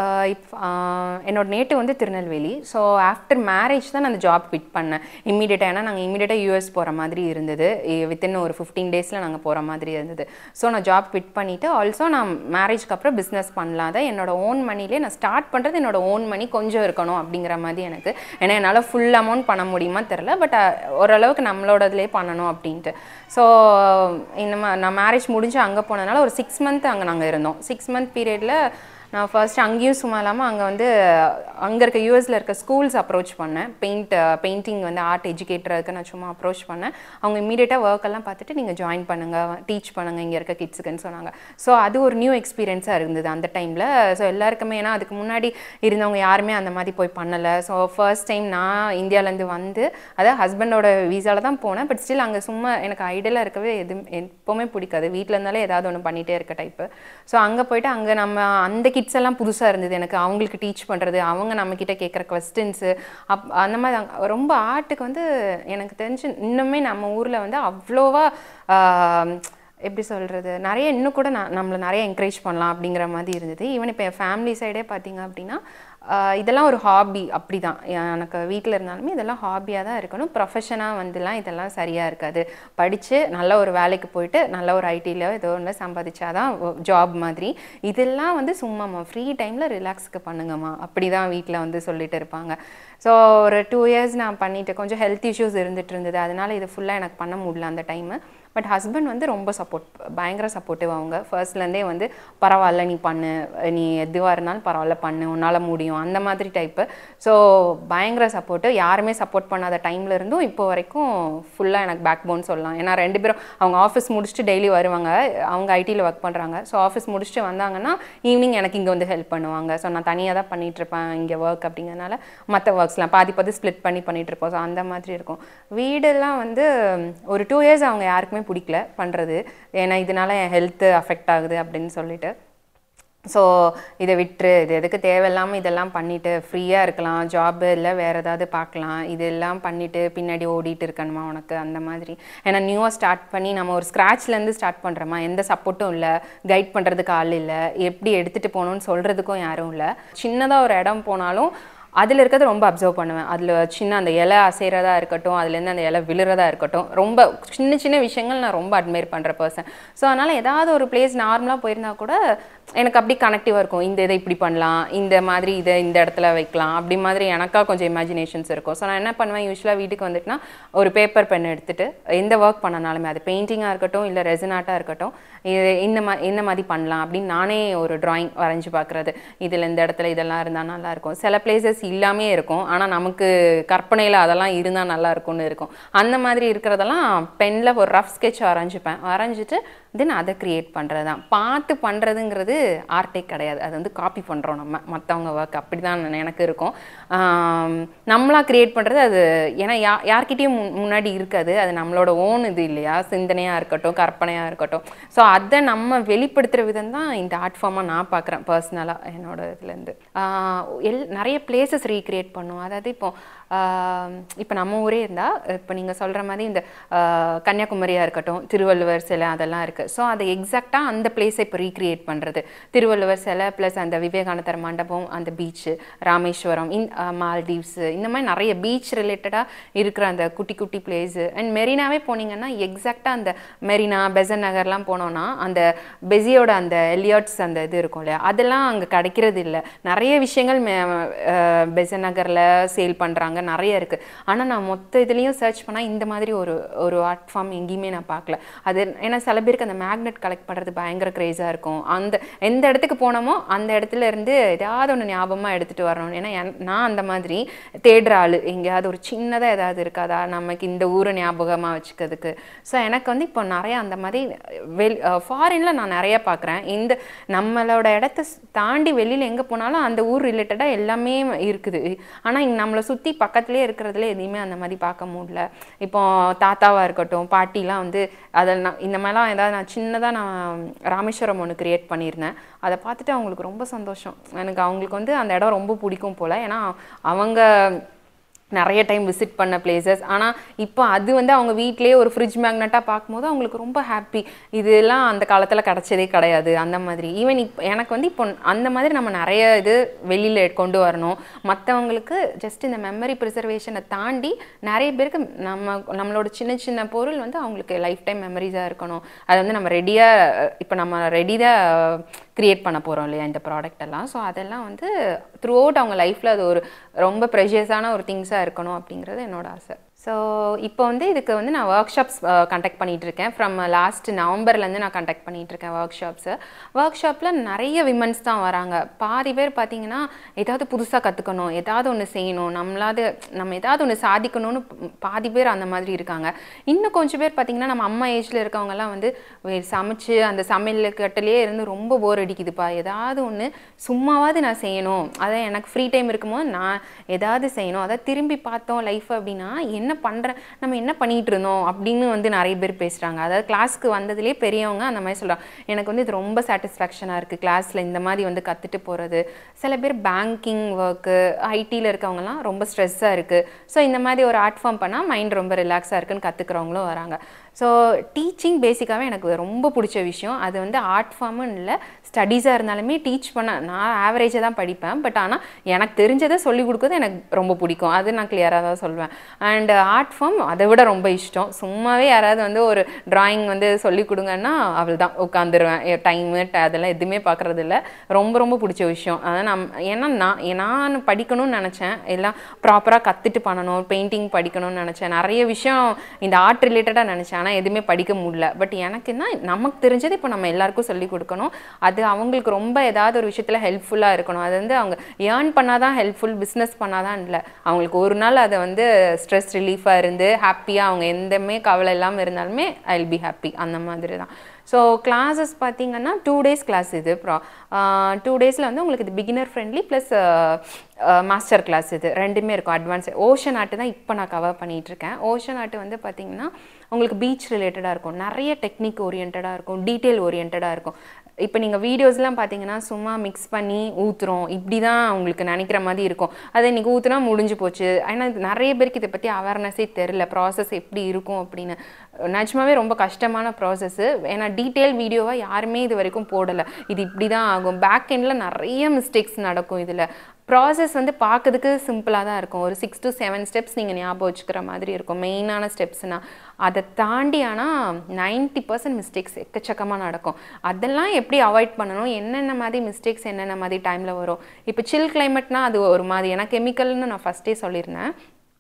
Speaker 4: என்னோட நேட்டிவ் வந்து திருநெல்வேலி. ஸோ ஆஃப்டர் மேரேஜ் தான் நான் அந்த ஜாப் குவிட் பண்ணேன் இம்மீடியட்டாக. ஏன்னா நாங்கள் இம்மீடியட்டாக யூஎஸ் போகிற மாதிரி இருந்தது. வித்தின் ஒரு 15 days நாங்கள் போகிற மாதிரி இருந்தது. ஸோ நான் ஜாப் குவிட் பண்ணிவிட்டு ஆல்சோ நான் மேரேஜ்க்கு அப்புறம் பிஸ்னஸ் பண்ணலாம். தான் என்னோட ஓன் மணிலே நான் ஸ்டார்ட் பண்ணுறது. என்னோட ஓன் மணி கொஞ்சம் இருக்கணும் அப்படிங்கிற மாதிரி எனக்கு. ஏன்னா என்னால் ஃபுல் அமௌண்ட் பண்ண முடியுமா தெரில, பட் ஓரளவுக்கு நம்மளோட இதிலே பண்ணணும் அப்படின்ட்டு. ஸோ நான் மேரேஜ் முடிஞ்சு அங்கே போனதுனால ஒரு 6 month அங்கே நாங்கள் இருந்தோம். 6 month பீரியடில் நான் ஃபர்ஸ்ட் அங்கேயும் சும்மா இல்லாமல் அங்கே வந்து அங்கே இருக்க யூஎஸில் இருக்க ஸ்கூல்ஸ் அப்ரோச் பண்ணேன். பெயிண்டிங் வந்து ஆர்ட் எஜுகேட்டருக்கு நான் சும்மா அப்ரோச் பண்ணேன். அவங்க இமீடியட்டாக ஒர்க்கெல்லாம் பார்த்துட்டு நீங்கள் ஜாயின் பண்ணுங்கள், டீச் பண்ணுங்கள் இங்கே இருக்க கிட்ஸுக்குன்னு சொன்னாங்க. ஸோ அது ஒரு நியூ எக்ஸ்பீரியன்ஸாக இருந்தது அந்த டைமில். ஸோ எல்லாருக்குமே, ஏன்னா அதுக்கு முன்னாடி இருந்தவங்க யாருமே அந்த மாதிரி போய் பண்ணலை. ஸோ ஃபர்ஸ்ட் டைம் நான் இந்தியாவிலேருந்து வந்து, அதாவது ஹஸ்பண்டோட வீசாவில் தான் போனேன். பட் ஸ்டில் அங்கே சும்மா எனக்கு ஐடியலாக இருக்கவே எப்போவுமே பிடிக்காது. வீட்டில் இருந்தாலே ஏதாவது ஒன்று பண்ணிகிட்டே இருக்க டைப்பு. ஸோ அங்கே போய்ட்டு அங்கே நம்ம அந்த கிட்ஸ் எல்லாம் புதுசாக இருந்தது எனக்கு. அவங்களுக்கு டீச் பண்ணுறது, அவங்க நம்மக்கிட்ட கேட்குற கொஸ்டின்ஸு, அந்த மாதிரி ரொம்ப ஆர்ட்டுக்கு வந்து எனக்கு தெரிஞ்சு இன்னுமே நம்ம ஊரில் வந்து அவ்வளோவா எப்படி சொல்கிறது, நிறைய இன்னும் கூட நம்மளை நிறைய என்கரேஜ் பண்ணலாம் அப்படிங்கிற மாதிரி இருந்தது. ஈவன் இப்போ என் ஃபேமிலி சைடே பார்த்திங்க அப்படின்னா இதெல்லாம் ஒரு ஹாபி அப்படி தான். எனக்கு வீட்டில் இருந்தாலுமே இதெல்லாம் ஹாபியாக தான் இருக்கணும். ப்ரொஃபஷனாக வந்துலாம் இதெல்லாம் சரியாக இருக்காது. படித்து நல்ல ஒரு வேலைக்கு போயிட்டு நல்ல ஒரு ஐடியில் ஏதோ ஒன்று சம்பாதிச்சாதான் ஜாப் மாதிரி. இதெல்லாம் வந்து சும்மாம்மா ஃப்ரீ டைமில் ரிலாக்ஸுக்கு பண்ணுங்கம்மா அப்படி தான் வீட்டில் வந்து சொல்லிட்டு இருப்பாங்க. ஸோ ஒரு 2 years நான் பண்ணிவிட்டு கொஞ்சம் ஹெல்த் இஷ்யூஸ் இருந்துகிட்டு இருந்தது. அதனால் இது ஃபுல்லாக எனக்கு பண்ண முடியல அந்த டைமு. பட் ஹஸ்பண்ட் வந்து ரொம்ப பயங்கர சப்போர்ட்டிவ். அவங்க ஃபர்ஸ்ட்லேருந்தே வந்து பரவாயில்ல நீ பண்ணு, நீ எதுவாக இருந்தாலும் பரவாயில்ல பண்ணு, உன்னால் முடியும், அந்த மாதிரி டைப்பு. ஸோ பயங்கர சப்போர்ட்டு. யாருமே சப்போர்ட் பண்ணாத டைமில் இருந்தும் இப்போ வரைக்கும் ஃபுல்லாக எனக்கு பேக் போன் சொல்லலாம். ஏன்னா 2 பேரும் அவங்க ஆஃபீஸ் முடிச்சுட்டு டெய்லி வருவாங்க. அவங்க ஐடியில் ஒர்க் பண்ணுறாங்க. ஸோ ஆஃபீஸ் முடிச்சுட்டு வந்தாங்கன்னா ஈவினிங் எனக்கு இங்கே வந்து ஹெல்ப் பண்ணுவாங்க. ஸோ நான் தனியாக தான் பண்ணிகிட்ருப்பேன் இங்கே ஒர்க் அப்படிங்கிறதுனால மற்ற ஒர்க்ஸ்லாம் பாதி ஸ்ப்ளிட் பண்ணி பண்ணிகிட்ருப்போம். ஸோ அந்த மாதிரி இருக்கும். வீடெல்லாம் வந்து ஒரு 2 years அவங்க யாருக்குமே பிடிக்கல பண்ணுறது. ஏன்னா இதனால என் ஹெல்த்து அஃபெக்ட் ஆகுது அப்படின்னு சொல்லிட்டு. ஸோ இதை விட்டுரு, இது எதுக்கு தேவையில்லாமல் இதெல்லாம் பண்ணிவிட்டு ஃப்ரீயாக இருக்கலாம், ஜாப் இல்லை வேறு ஏதாவது பார்க்கலாம், இதெல்லாம் பண்ணிவிட்டு பின்னாடி ஓடிட்டு இருக்கணுமா உனக்கு அந்த மாதிரி. ஏன்னா நியூவாக ஸ்டார்ட் பண்ணி நம்ம ஒரு ஸ்க்ராட்ச்லேருந்து ஸ்டார்ட் பண்ணுறோமா, எந்த சப்போர்ட்டும் இல்லை, கைட் பண்ணுறதுக்கு ஆள் இல்லை, எப்படி எடுத்துகிட்டு போகணுன்னு சொல்கிறதுக்கும் யாரும் இல்லை. சின்னதாக ஒரு இடம் போனாலும் அதில் இருக்கிறது ரொம்ப அப்சர்வ் பண்ணுவேன். அதில் சின்ன அந்த இலை அசைகிறதா இருக்கட்டும், அதுலேருந்து அந்த இலை விழுறதா இருக்கட்டும், ரொம்ப சின்ன சின்ன விஷயங்கள் நான் ரொம்ப அட்மையர் பண்ணுற பர்சன். ஸோ அதனால் ஏதாவது ஒரு பிளேஸ் நார்மலாக போயிருந்தா கூட எனக்கு அப்படி கனெக்டிவாக இருக்கும். இந்த இதை இப்படி பண்ணலாம், இந்த மாதிரி இதை இந்த இடத்துல வைக்கலாம், அப்படி மாதிரி எனக்காக கொஞ்சம் இமேஜினேஷன்ஸ் இருக்கும். ஸோ நான் என்ன பண்ணுவேன், யூஸ்வலாக வீட்டுக்கு வந்துட்டுனா ஒரு பேப்பர் பென் எடுத்துகிட்டு எந்த ஒர்க் பண்ணனாலுமே அது பெயிண்டிங்காக இருக்கட்டும் இல்லை ரெசின் ஆர்ட்டாக இருக்கட்டும், இது இந்த மாதிரி பண்ணலாம் அப்படின்னு நானே ஒரு ட்ராயிங் வரைஞ்சி பார்க்குறது. இதில் இந்த இடத்துல இதெல்லாம் இருந்தால் நல்லாயிருக்கும். சில பிளேசஸ் இல்லாமே இருக்கும், ஆனால் நமக்கு கற்பனையில் அதெல்லாம் இருந்தால் நல்லா இருக்கும்னு இருக்கும். அந்த மாதிரி இருக்கிறதெல்லாம் பெனில் ஒரு ரஃப் ஸ்கெட்ச் வரைஞ்சிட்டு தென் அதை க்ரியேட் பண்ணுறது தான். பார்த்து பண்ணுறதுங்கிறது ஆர்ட்டே கிடையாது, அது வந்து காப்பி பண்ணுறோம் நம்ம மற்றவங்க ஒர்க், அப்படி தான் எனக்கு இருக்கும். நம்மளாக க்ரியேட் பண்ணுறது அது ஏன்னா யார்கிட்டையும் முன்னாடி இருக்காது, அது நம்மளோட ஓன் இது இல்லையா, சிந்தனையாக இருக்கட்டும் கற்பனையாக இருக்கட்டும். ஸோ அதை நம்ம வெளிப்படுத்துகிற விதம் தான் இந்த ஆர்ட் ஃபார்மாக நான் பார்க்குறேன் பர்சனலாக என்னோட இதுலேருந்து. நிறைய பிளேசஸ் ரீக்ரியேட் பண்ணும். அதாவது இப்போ நம்ம ஊரே இருந்தால் இப்போ நீங்கள் சொல்கிற மாதிரி இந்த கன்னியாகுமரியாக இருக்கட்டும், திருவள்ளுவர் சிலை அதெல்லாம் இருக்குது. ஸோ அதை எக்ஸாக்டாக அந்த பிளேஸை இப்போ ரீக்ரியேட் பண்ணுறது, திருவள்ளுவர் சிலை ப்ளஸ் அந்த விவேகானந்தர் மண்டபம், அந்த பீச்சு, ராமேஸ்வரம், மால்டீவ்ஸு, இந்த மாதிரி நிறைய பீச் ரிலேட்டடாக இருக்கிற அந்த குட்டி குட்டி பிளேஸு. அண்ட் மெரினாவே போனீங்கன்னா எக்ஸாக்டாக அந்த மெரினா பெசன் நகர்லாம் போனோன்னா அந்த பெஸியோட அந்த எலியட்ஸ் அந்த இது இருக்கும் இல்லையா, அதெல்லாம் அங்கே கிடைக்கிறது இல்லை. நிறைய விஷயங்கள் பெசன் நகரில் சேல் பண்ணுறாங்க, நிறைய இருக்குது. ஆனால் நான் மொத்த இதுலேயும் சர்ச் பண்ணால் இந்த மாதிரி ஒரு ஆர்ட் ஃபார்ம் எங்கேயுமே நான் பார்க்கல. அது ஏன்னா சில பேருக்கு அந்த மேக்னெட் கலெக்ட் பண்ணுறது பயங்கர க்ரேஸாக இருக்கும். எந்த இடத்துக்கு போனோமோ அந்த இடத்துல இருந்து ஏதாவது ஒன்று ஞாபகமாக எடுத்துகிட்டு வரணும். ஏன்னா நான் அந்த மாதிரி தேடுற ஆள், எங்கேயாவது ஒரு சின்னதாக ஏதாவது இருக்காதா நமக்கு இந்த ஊரை ஞாபகமாக வச்சுக்கிறதுக்கு. ஸோ எனக்கு வந்து இப்போ நிறையா அந்த மாதிரி ஃபாரினில் நான் நிறையா பார்க்குறேன். இந்த நம்மளோட இடத்த தாண்டி வெளியில் எங்கே போனாலும் அந்த ஊர் ரிலேட்டடாக எல்லாமே இருக்குது. ஆனால் இங்கே நம்மளை சுற்றி பக்கத்துலேயே இருக்கிறதுல எதையுமே அந்த மாதிரி பார்க்க முடியல. இப்போ தாத்தாவாக இருக்கட்டும் பாட்டிலாம் வந்து அதில் இந்த மாதிரிலாம் ஏதாவது நான் சின்னதாக நான் ராமேஸ்வரம் ஒன்று க்ரியேட் பண்ணியிருந்தேன். அதை பார்த்துட்டு அவங்களுக்கு ரொம்ப சந்தோஷம். எனக்கு அவங்களுக்கு வந்து அந்த இடம் ரொம்ப பிடிக்கும் போல். ஏன்னா அவங்க நிறைய டைம் விசிட் பண்ண பிளேசஸ். ஆனால் இப்போ அது வந்து அவங்க வீட்டிலேயே ஒரு ஃப்ரிட்ஜ் மேக்னெட்டாக பார்க்கும்போது அவங்களுக்கு ரொம்ப ஹாப்பி. இதெல்லாம் அந்த காலத்தில் கிடச்சதே கிடையாது அந்த மாதிரி. ஈவன் எனக்கு வந்து இப்போ அந்த மாதிரி நம்ம நிறைய இது வெளியில் கொண்டு வரணும். மற்றவங்களுக்கு ஜஸ்ட் இந்த மெமரி ப்ரிசர்வேஷனை தாண்டி நிறைய பேருக்கு நம்மளோட சின்ன சின்ன பொருள் வந்து அவங்களுக்கு லைஃப் டைம் மெமரிஸாக இருக்கணும். அதை வந்து நம்ம ரெடியாக க்ரியேட் பண்ண போகிறோம் இல்லையா இந்த ப்ராடக்ட் எல்லாம். ஸோ அதெல்லாம் வந்து த்ரூ அவுட் அவங்க லைஃப்பில் அது ஒரு ரொம்ப ப்ரெஷியஸான ஒரு திங்ஸாக இருக்கணும் அப்படிங்கிறது என்னோட ஆசை. ஸோ இப்போ வந்து இதுக்கு வந்து நான் ஒர்க் ஷாப்ஸ் கண்டக்ட் பண்ணிகிட்ருக்கேன். ஃப்ரம் லாஸ்ட் நவம்பர்லேருந்து நான் கண்டக்ட் பண்ணிகிட்ருக்கேன் ஒர்க் ஷாப்பில் நிறைய விமன்ஸ் தான் வராங்க. பாதி பேர் பார்த்திங்கன்னா ஏதாவது புதுசாக கற்றுக்கணும், ஏதாவது ஒன்று செய்யணும், நம்ம ஏதாவது ஒன்று சாதிக்கணும்னு பாதி பேர் அந்த மாதிரி இருக்காங்க. இன்னும் கொஞ்சம் பேர் பார்த்திங்கன்னா நம்ம அம்மா ஏஜில் இருக்கவங்கலாம் வந்து சமைச்சு அந்த சமையல் கட்டிலே இருந்து ரொம்ப போர் அடிக்குதுப்பா, ஏதாவது ஒன்று சும்மாவாவது நான் செய்யணும், அதான் எனக்கு ஃப்ரீ டைம் இருக்கும்போது நான் ஏதாவது செய்யணும், அதை திரும்பி பார்த்தோம் லைஃப் அப்படின்னா நம்ம என்ன பண்ணிட்டு இருந்தோம் அப்படின்னு வந்து நிறைய பேர் பேசுகிறாங்க. அதாவது கிளாஸ்க்கு வந்ததுலேயே பெரியவங்க அந்த மாதிரி சொல்கிறாங்க, எனக்கு வந்து இது ரொம்ப சாட்டிஸ்ஃபேக்ஷனாக இருக்குது கிளாஸில் இந்த மாதிரி வந்து கற்றுட்டு போகிறது. சில பேர் பேங்கிங் ஒர்க்கு ஐடியில் இருக்கவங்கலாம் ரொம்ப ஸ்ட்ரெஸ்ஸாக இருக்குது, ஸோ இந்த மாதிரி ஒரு ஆர்ட் ஃபார்ம் பண்ணால் மைண்ட் ரொம்ப ரிலாக்ஸாக இருக்குன்னு கற்றுக்கிறவங்களும் வராங்க. ஸோ டீச்சிங் பேசிக்காகவே எனக்கு ரொம்ப பிடிச்ச விஷயம். அது வந்து ஆர்ட் ஃபார்முன்னு இல்லை, ஸ்டடீஸாக இருந்தாலுமே டீச் பண்ண நான் ஆவரேஜாக தான் படிப்பேன். பட் ஆனால் எனக்கு தெரிஞ்சதை சொல்லிக் கொடுக்குறது எனக்கு ரொம்ப பிடிக்கும், அது நான் கிளியராக தான் சொல்வேன். அண்ட் ஆர்ட் ஃபார்ம் அதை விட ரொம்ப இஷ்டம். சும்மாவே யாராவது வந்து ஒரு ட்ராயிங் வந்து சொல்லிக் கொடுங்கன்னா அவள் தான் உட்காந்துருவேன். டைமு அதெல்லாம் எதுவுமே பார்க்குறது இல்லை, ரொம்ப ரொம்ப பிடிச்ச விஷயம். அதான் ஏன்னா நான் படிக்கணும்னு நினச்சேன், எல்லாம் ப்ராப்பராக கற்றுட்டு பண்ணணும், பெயிண்டிங் படிக்கணும்னு நினச்சேன், நிறைய விஷயம் இந்த ஆர்ட் ரிலேட்டடாக நினச்சேன். ஆனால் எதுவுமே படிக்க முடியல. பட் எனக்கு என்ன, நமக்கு தெரிஞ்சது இப்போ நம்ம எல்லாருக்கும் சொல்லிக் கொடுக்கணும். அது அவங்களுக்கு ரொம்ப ஏதாவது ஒரு விஷயத்தில் ஹெல்ப்ஃபுல்லாக இருக்கணும். அது வந்து அவங்க ஏர்ன் பண்ணாதான் ஹெல்ப்ஃபுல், பிஸ்னஸ் பண்ணாதான் இல்லை. அவங்களுக்கு ஒரு நாள் அதை வந்து ஸ்ட்ரெஸ் ரிலீஃபாக இருந்து ஹாப்பியாக அவங்க எந்தமே கவலை இல்லாமல் இருந்தாலுமே ஐ வில் பி ஹாப்பி, அந்த மாதிரி தான். ஸோ கிளாஸஸ் பார்த்திங்கன்னா 2 days கிளாஸ். இது 2 daysல வந்து உங்களுக்கு இது beginner friendly plus master class, இது ரெண்டுமே இருக்கும். அட்வான்ஸ் ஓஷன் ஆர்ட் தான் இப்போ நான் கவர் பண்ணிகிட்ருக்கேன். ஓஷன் ஆர்ட் வந்து பார்த்திங்கன்னா உங்களுக்கு பீச் ரிலேட்டடாக இருக்கும், நிறைய டெக்னிக் ஓரியன்டாக இருக்கும், டீட்டெயில் ஓரியன்டாக இருக்கும். இப்போ நீங்கள் வீடியோஸ்லாம் பார்த்தீங்கன்னா சும்மா மிக்ஸ் பண்ணி ஊற்றுறோம் இப்படி தான் உங்களுக்கு நினைக்கிற மாதிரி இருக்கும். அதை இன்றைக்கி ஊற்றுனா முடிஞ்சு போச்சு. ஏன்னா நிறைய பேருக்கு இதை பற்றி அவேர்னஸே தெரில, ப்ராசஸ் எப்படி இருக்கும் அப்படின்னு. நிஜமாவே ரொம்ப கஷ்டமான ப்ராசஸ்ஸு. ஏன்னா டீட்டெயில் வீடியோவாக யாருமே இது வரைக்கும் போடலை. இது இப்படி தான் ஆகும். பேக் எண்டில் நிறைய மிஸ்டேக்ஸ் நடக்கும். இதில் ப்ராசஸ் வந்து பார்க்கறதுக்கு சிம்பிளாக தான் இருக்கும். ஒரு 6 to 7 ஸ்டெப்ஸ் நீங்கள் ஞாபகம் வச்சுக்கிற மாதிரி இருக்கும், மெயினான ஸ்டெப்ஸ்னால். அதை தாண்டி ஆனால் 90% மிஸ்டேக்ஸ் எக்கச்சக்கமாக நடக்கும். அதெல்லாம் எப்படி அவாய்ட் பண்ணணும், என்னென்ன மாதிரி மிஸ்டேக்ஸ் என்னென்ன மாதிரி டைமில் வரும். இப்போ சில் கிளைமேட்னால் அது ஒரு மாதிரி, ஏன்னா கெமிக்கல்னு நான் ஃபஸ்ட்டே சொல்லியிருந்தேன்.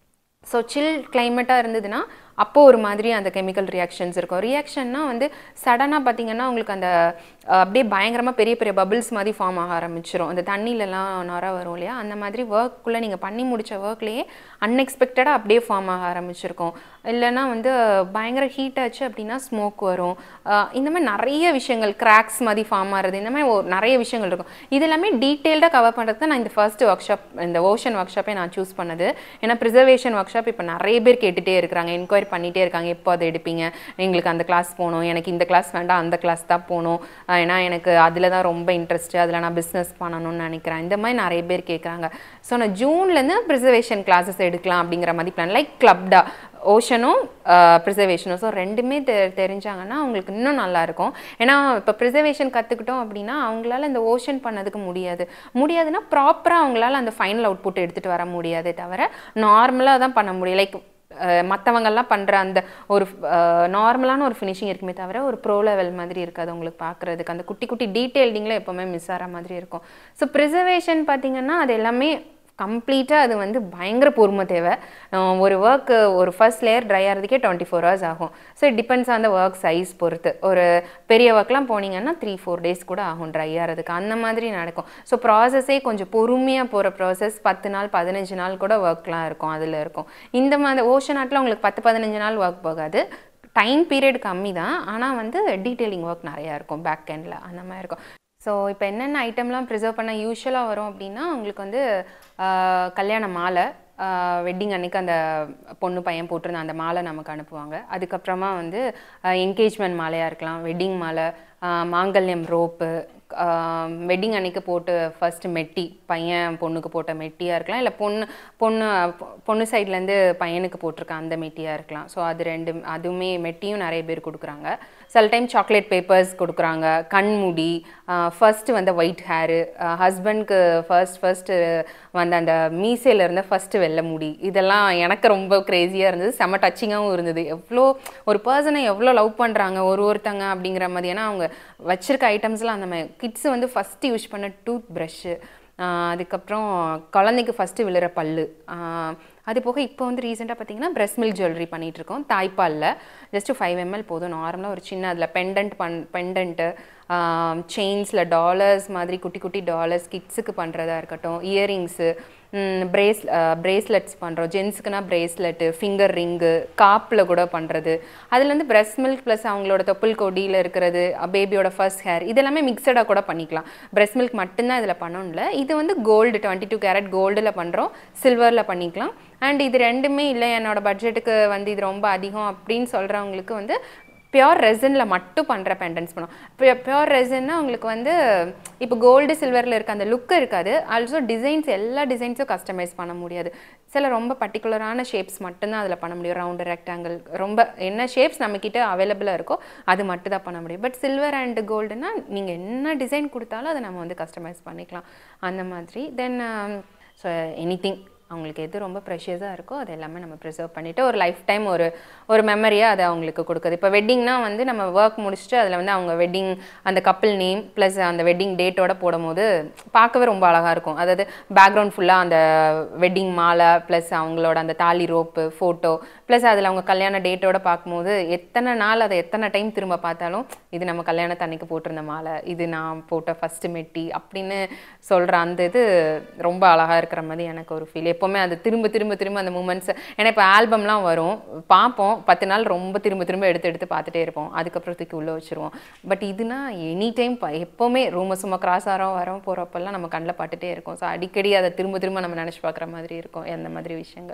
Speaker 4: ஸோ சில் கிளைமேட்டாக இருந்ததுன்னா அப்போது ஒரு மாதிரி அந்த கெமிக்கல் ரியாக்ஷன்ஸ் இருக்கும். ரியாக்ஷன்னா வந்து சடனாக பார்த்திங்கன்னா உங்களுக்கு அந்த அப்படியே பயங்கரமாக பெரிய பெரிய பபிள்ஸ் மாதிரி ஃபார்ம் ஆக ஆரம்பிச்சிடும். அந்த தண்ணியிலலாம் நுர வரும் இல்லையா, அந்த மாதிரி ஒர்க்குள்ளே நீங்கள் பண்ணி முடித்த ஒர்க்லேயே அன்எக்ஸ்பெக்டடாக அப்படியே ஃபார்ம் ஆக ஆரம்பிச்சிருக்கும். இல்லைனா வந்து பயங்கர ஹீட் ஆச்சு அப்படின்னா ஸ்மோக் வரும். இந்த மாதிரி நிறைய விஷயங்கள், கிராக்ஸ் மாதிரி ஃபார்ம் ஆகிறது, இந்த மாதிரி நிறைய விஷயங்கள் இருக்கும். இது எல்லாமே டீட்டெயில்டாக கவர் பண்ணுறதுக்கு தான் நான் இந்த ஃபர்ஸ்ட் ஒர்க் ஷாப், இந்த ஓஷன் ஒர்க் ஷாப்பே நான் சூஸ் பண்ணது. ஏன்னா ப்ரிசர்வேஷன் ஒர்க் ஷாப் இப்போ நிறைய பேர் கேட்டுகிட்டே இருக்கிறாங்க, என்கொயரி பண்ணிகிட்டே இருக்காங்க, எப்போ அதை எடுப்பீங்க, எங்களுக்கு அந்த கிளாஸ் போகணும், எனக்கு இந்த கிளாஸ் வேண்டாம் அந்த கிளாஸ் தான் போகணும், ஏன்னா எனக்கு அதில் தான் ரொம்ப இன்ட்ரெஸ்ட்டு, அதில் நான் பிஸ்னஸ் பண்ணணும்னு நினைக்கிறேன். இந்த மாதிரி நிறைய பேர் கேட்குறாங்க. ஸோ நான் ஜூன்லேருந்து ப்ரிசர்வேஷன் கிளாஸஸ் எடுக்கலாம் அப்படிங்கிற மாதிரி பிளான். லைக் கிளப்டா ஓஷனும் ப்ரிசர்வேஷனும். ஸோ ரெண்டுமே தெரிஞ்சாங்கன்னா அவங்களுக்கு இன்னும் நல்லாயிருக்கும். ஏன்னா இப்போ ப்ரிசர்வேஷன் கற்றுக்கிட்டோம் அப்படின்னா அவங்களால இந்த ஓஷன் பண்ணதுக்கு முடியாதுன்னா ப்ராப்பராக அவங்களால அந்த ஃபைனல் அவுட்புட் எடுத்துகிட்டு வர முடியாதே தவிர நார்மலாக தான் பண்ண முடியும். லைக் மற்றவங்கள்லாம் பண்ணுற அந்த ஒரு நார்மலான ஒரு ஃபினிஷிங் இருக்குமே தவிர ஒரு ப்ரோ லெவல் மாதிரி இருக்காது உங்களுக்கு பார்க்குறதுக்கு. அந்த குட்டி குட்டி டீட்டெயிலிங்கில் எப்போவுமே மிஸ் ஆகிற மாதிரி இருக்கும். ஸோ ப்ரிசர்வேஷன் பார்த்திங்கன்னா அது எல்லாமே கம்ப்ளீட்டாக அது வந்து பயங்கர பொறுமை தேவை. ஒரு ஒர்க்கு ஒரு ஃபர்ஸ்ட் லேயர் ட்ரை ஆகிறதுக்கே 24 hours ஆகும். So it depends on the work size பொறுத்து. ஒரு பெரிய ஒர்க்லாம் போனீங்கன்னா 3-4 days கூட ஆகும் ட்ரை ஆகிறதுக்கு, அந்த மாதிரி நடக்கும். ஸோ ப்ராசஸே கொஞ்சம் பொறுமையாக போகிற ப்ராசஸ். 10 நாள் 15 நாள் கூட ஒர்க்லாம் இருக்கும், அதில் இருக்கும். இந்த மாதிரி ஓஷன் ஆர்ட்டில் உங்களுக்கு 10-15 நாள் ஒர்க் போகாது. டைம் பீரியட் கம்மி தான், ஆனால் வந்து டீட்டெயிலிங் ஒர்க் நிறையா இருக்கும் பேக் எண்டில், அந்த மாதிரி இருக்கும். ஸோ இப்போ என்னென்ன ஐட்டம்லாம் ப்ரிசர்வ் பண்ண யூஸ்வலாக வரும் அப்படின்னா உங்களுக்கு வந்து கல்யாண மாலை, வெட்டிங் அன்றைக்கி அந்த பொண்ணு பையன் போட்டிருந்த அந்த மாலை நமக்கு அனுப்புவாங்க. அதுக்கப்புறமா வந்து என்கேஜ்மெண்ட் மாலையாக இருக்கலாம், வெட்டிங் மாலை, மாங்கல்யம் ரோப்பு, வெட்டிங் அன்றைக்கி போட்டு ஃபர்ஸ்ட் மெட்டி, பையன் பொண்ணுக்கு போட்ட மெட்டியாக இருக்கலாம், இல்லை பொண்ணு சைட்லேருந்து பையனுக்கு போட்டிருக்க அந்த மெட்டியாக இருக்கலாம். ஸோ அதுவுமே மெட்டியும் நிறைய பேர் கொடுக்குறாங்க. சில டைம் சாக்லேட் பேப்பர்ஸ் கொடுக்குறாங்க, கண்முடி, ஃபர்ஸ்ட்டு வந்து ஒயிட் ஹேரு, ஹஸ்பண்ட்க்கு ஃபர்ஸ்ட்டு வந்து அந்த மீசையில் இருந்த ஃபஸ்ட்டு வெள்ளை முடி. இதெல்லாம் எனக்கு ரொம்ப க்ரேஸியாக இருந்தது, செம்ம டச்சிங்காகவும் இருந்தது. எவ்வளோ ஒரு பர்சனை எவ்வளோ லவ் பண்ணுறாங்க ஒருத்தங்க அப்படிங்கிற மாதிரி. ஏன்னா அவங்க வச்சுருக்க ஐட்டம்ஸ்லாம் அந்த மாதிரி. கிட்ஸு வந்து ஃபஸ்ட்டு யூஸ் பண்ண டூத் ப்ரஷ்ஷு, அதுக்கப்புறம் குழந்தைக்கு ஃபஸ்ட்டு விழுற பல்லு, அது போக இப்போ வந்து ரீசெண்டாக பார்த்தீங்கன்னா பிரெஸ்ட் மில்க் ஜுவல்லரி பண்ணிகிட்ருக்கோம். தாய்ப்பாலில் ஜஸ்ட்டு 5 ml போதும். நார்மலாக ஒரு சின்ன அதில் பெண்டன்ட்டு, செயின்ஸில் டாலர்ஸ் மாதிரி குட்டி குட்டி டாலர்ஸ் கிட்ஸுக்கு பண்ணுறதா இருக்கட்டும், இயரிங்ஸு, பிரேஸ்லெட்ஸ் பண்ணுறோம். ஜென்ஸுக்குனா பிரேஸ்லெட்டு, ஃபிங்கர் ரிங்கு, காப்பில் கூட பண்ணுறது. அதில் வந்து பிரெஸ்ட் மில்க் ப்ளஸ் அவங்களோட தொப்புள் கொடியில் இருக்கிறது, பேபியோட ஃபர்ஸ்ட் ஹேர், இதெல்லாமே மிக்சடாக கூட பண்ணிக்கலாம். பிரெஸ்ட் மில்க் மட்டும்தான் இதில் பண்ணணும்ல. இது வந்து கோல்டு 22 carat கோல்டில் பண்ணுறோம், சில்வரில் பண்ணிக்கலாம். அண்ட் இது ரெண்டுமே இல்லை என்னோடய பட்ஜெட்டுக்கு வந்து இது ரொம்ப அதிகம் அப்படின்னு சொல்கிறவங்களுக்கு வந்து பியோர் ரெசினில் மட்டும் பண்ணுற பெண்டன்ஸ் பண்ணுவோம். பியோர் ரெசின்னா உங்களுக்கு வந்து இப்போ கோல்டு சில்வரில் இருக்க அந்த லுக்கு இருக்காது. ஆல்சோ டிசைன்ஸ், எல்லா டிசைன்ஸும் கஸ்டமைஸ் பண்ண முடியாது. சில ரொம்ப பர்டிகுலரான ஷேப்ஸ் மட்டும்தான் அதில் பண்ண முடியும். ரவுண்டு, ரெக்டாங்கிள், ரொம்ப என்ன ஷேப்ஸ் நம்மக்கிட்ட அவைலபிளாக இருக்கோ அது மட்டும் தான் பண்ண முடியும். பட் சில்வர் அண்ட் கோல்டுனா நீங்கள் என்ன டிசைன் கொடுத்தாலும் அதை நம்ம வந்து கஸ்டமைஸ் பண்ணிக்கலாம், அந்த மாதிரி. தென் ஸோ எனிதிங் அவங்களுக்கு எது ரொம்ப ப்ரெஷியஸாக இருக்கோ அது எல்லாமே நம்ம ப்ரிசர்வ் பண்ணிவிட்டு ஒரு லைஃப் டைம் ஒரு மெமரியாக அதை அவங்களுக்கு கொடுக்குது. இப்போ வெட்டிங்னா வந்து நம்ம ஒர்க் முடிச்சுட்டு அதில் வந்து அவங்க வெட்டிங் அந்த கப்பிள் நேம் ப்ளஸ் அந்த வெட்டிங் டேட்டோட போடும்போது பார்க்கவே ரொம்ப அழகாக இருக்கும். அதாவது பேக்ரவுண்ட் ஃபுல்லாக அந்த வெட்டிங் மாலை ப்ளஸ் அவங்களோட அந்த தாலி ரோப்பு ஃபோட்டோ ப்ளஸ் அதில் அவங்க கல்யாண டேட்டோட பார்க்கும்போது எத்தனை நாள் அதை எத்தனை டைம் திரும்ப பார்த்தாலும் இது நம்ம கல்யாணத்தன்னைக்கு போட்டிருந்த மாலை, இது நான் போட்ட ஃபஸ்ட்டு மெட்டி அப்படின்னு சொல்கிற அந்த இது ரொம்ப அழகாக இருக்கிற மாதிரி எனக்கு ஒரு ஃபீல். எப்போவுமே அது திரும்ப திரும்ப திரும்ப அந்த மூமெண்ட்ஸ். ஏன்னா இப்போ ஆல்பம்லாம் வரும், பார்ப்போம், 10 நாள் ரொம்ப திரும்ப திரும்ப எடுத்து பார்த்துட்டே இருப்போம், அதுக்கப்புறம் தூக்கி உள்ளே வச்சுருவோம். பட் இதுனா எனி டைம் எப்போவுமே ரூமை சும்மா கிராஸ் வரோம் போகிறப்பெல்லாம் நம்ம கண்ணில் பட்டுட்டே இருக்கும். ஸோ அடிக்கடி அதை திரும்ப திரும்ப நம்ம நினச்சி பார்க்குற மாதிரி இருக்கும் அந்த மாதிரி விஷயங்கள்.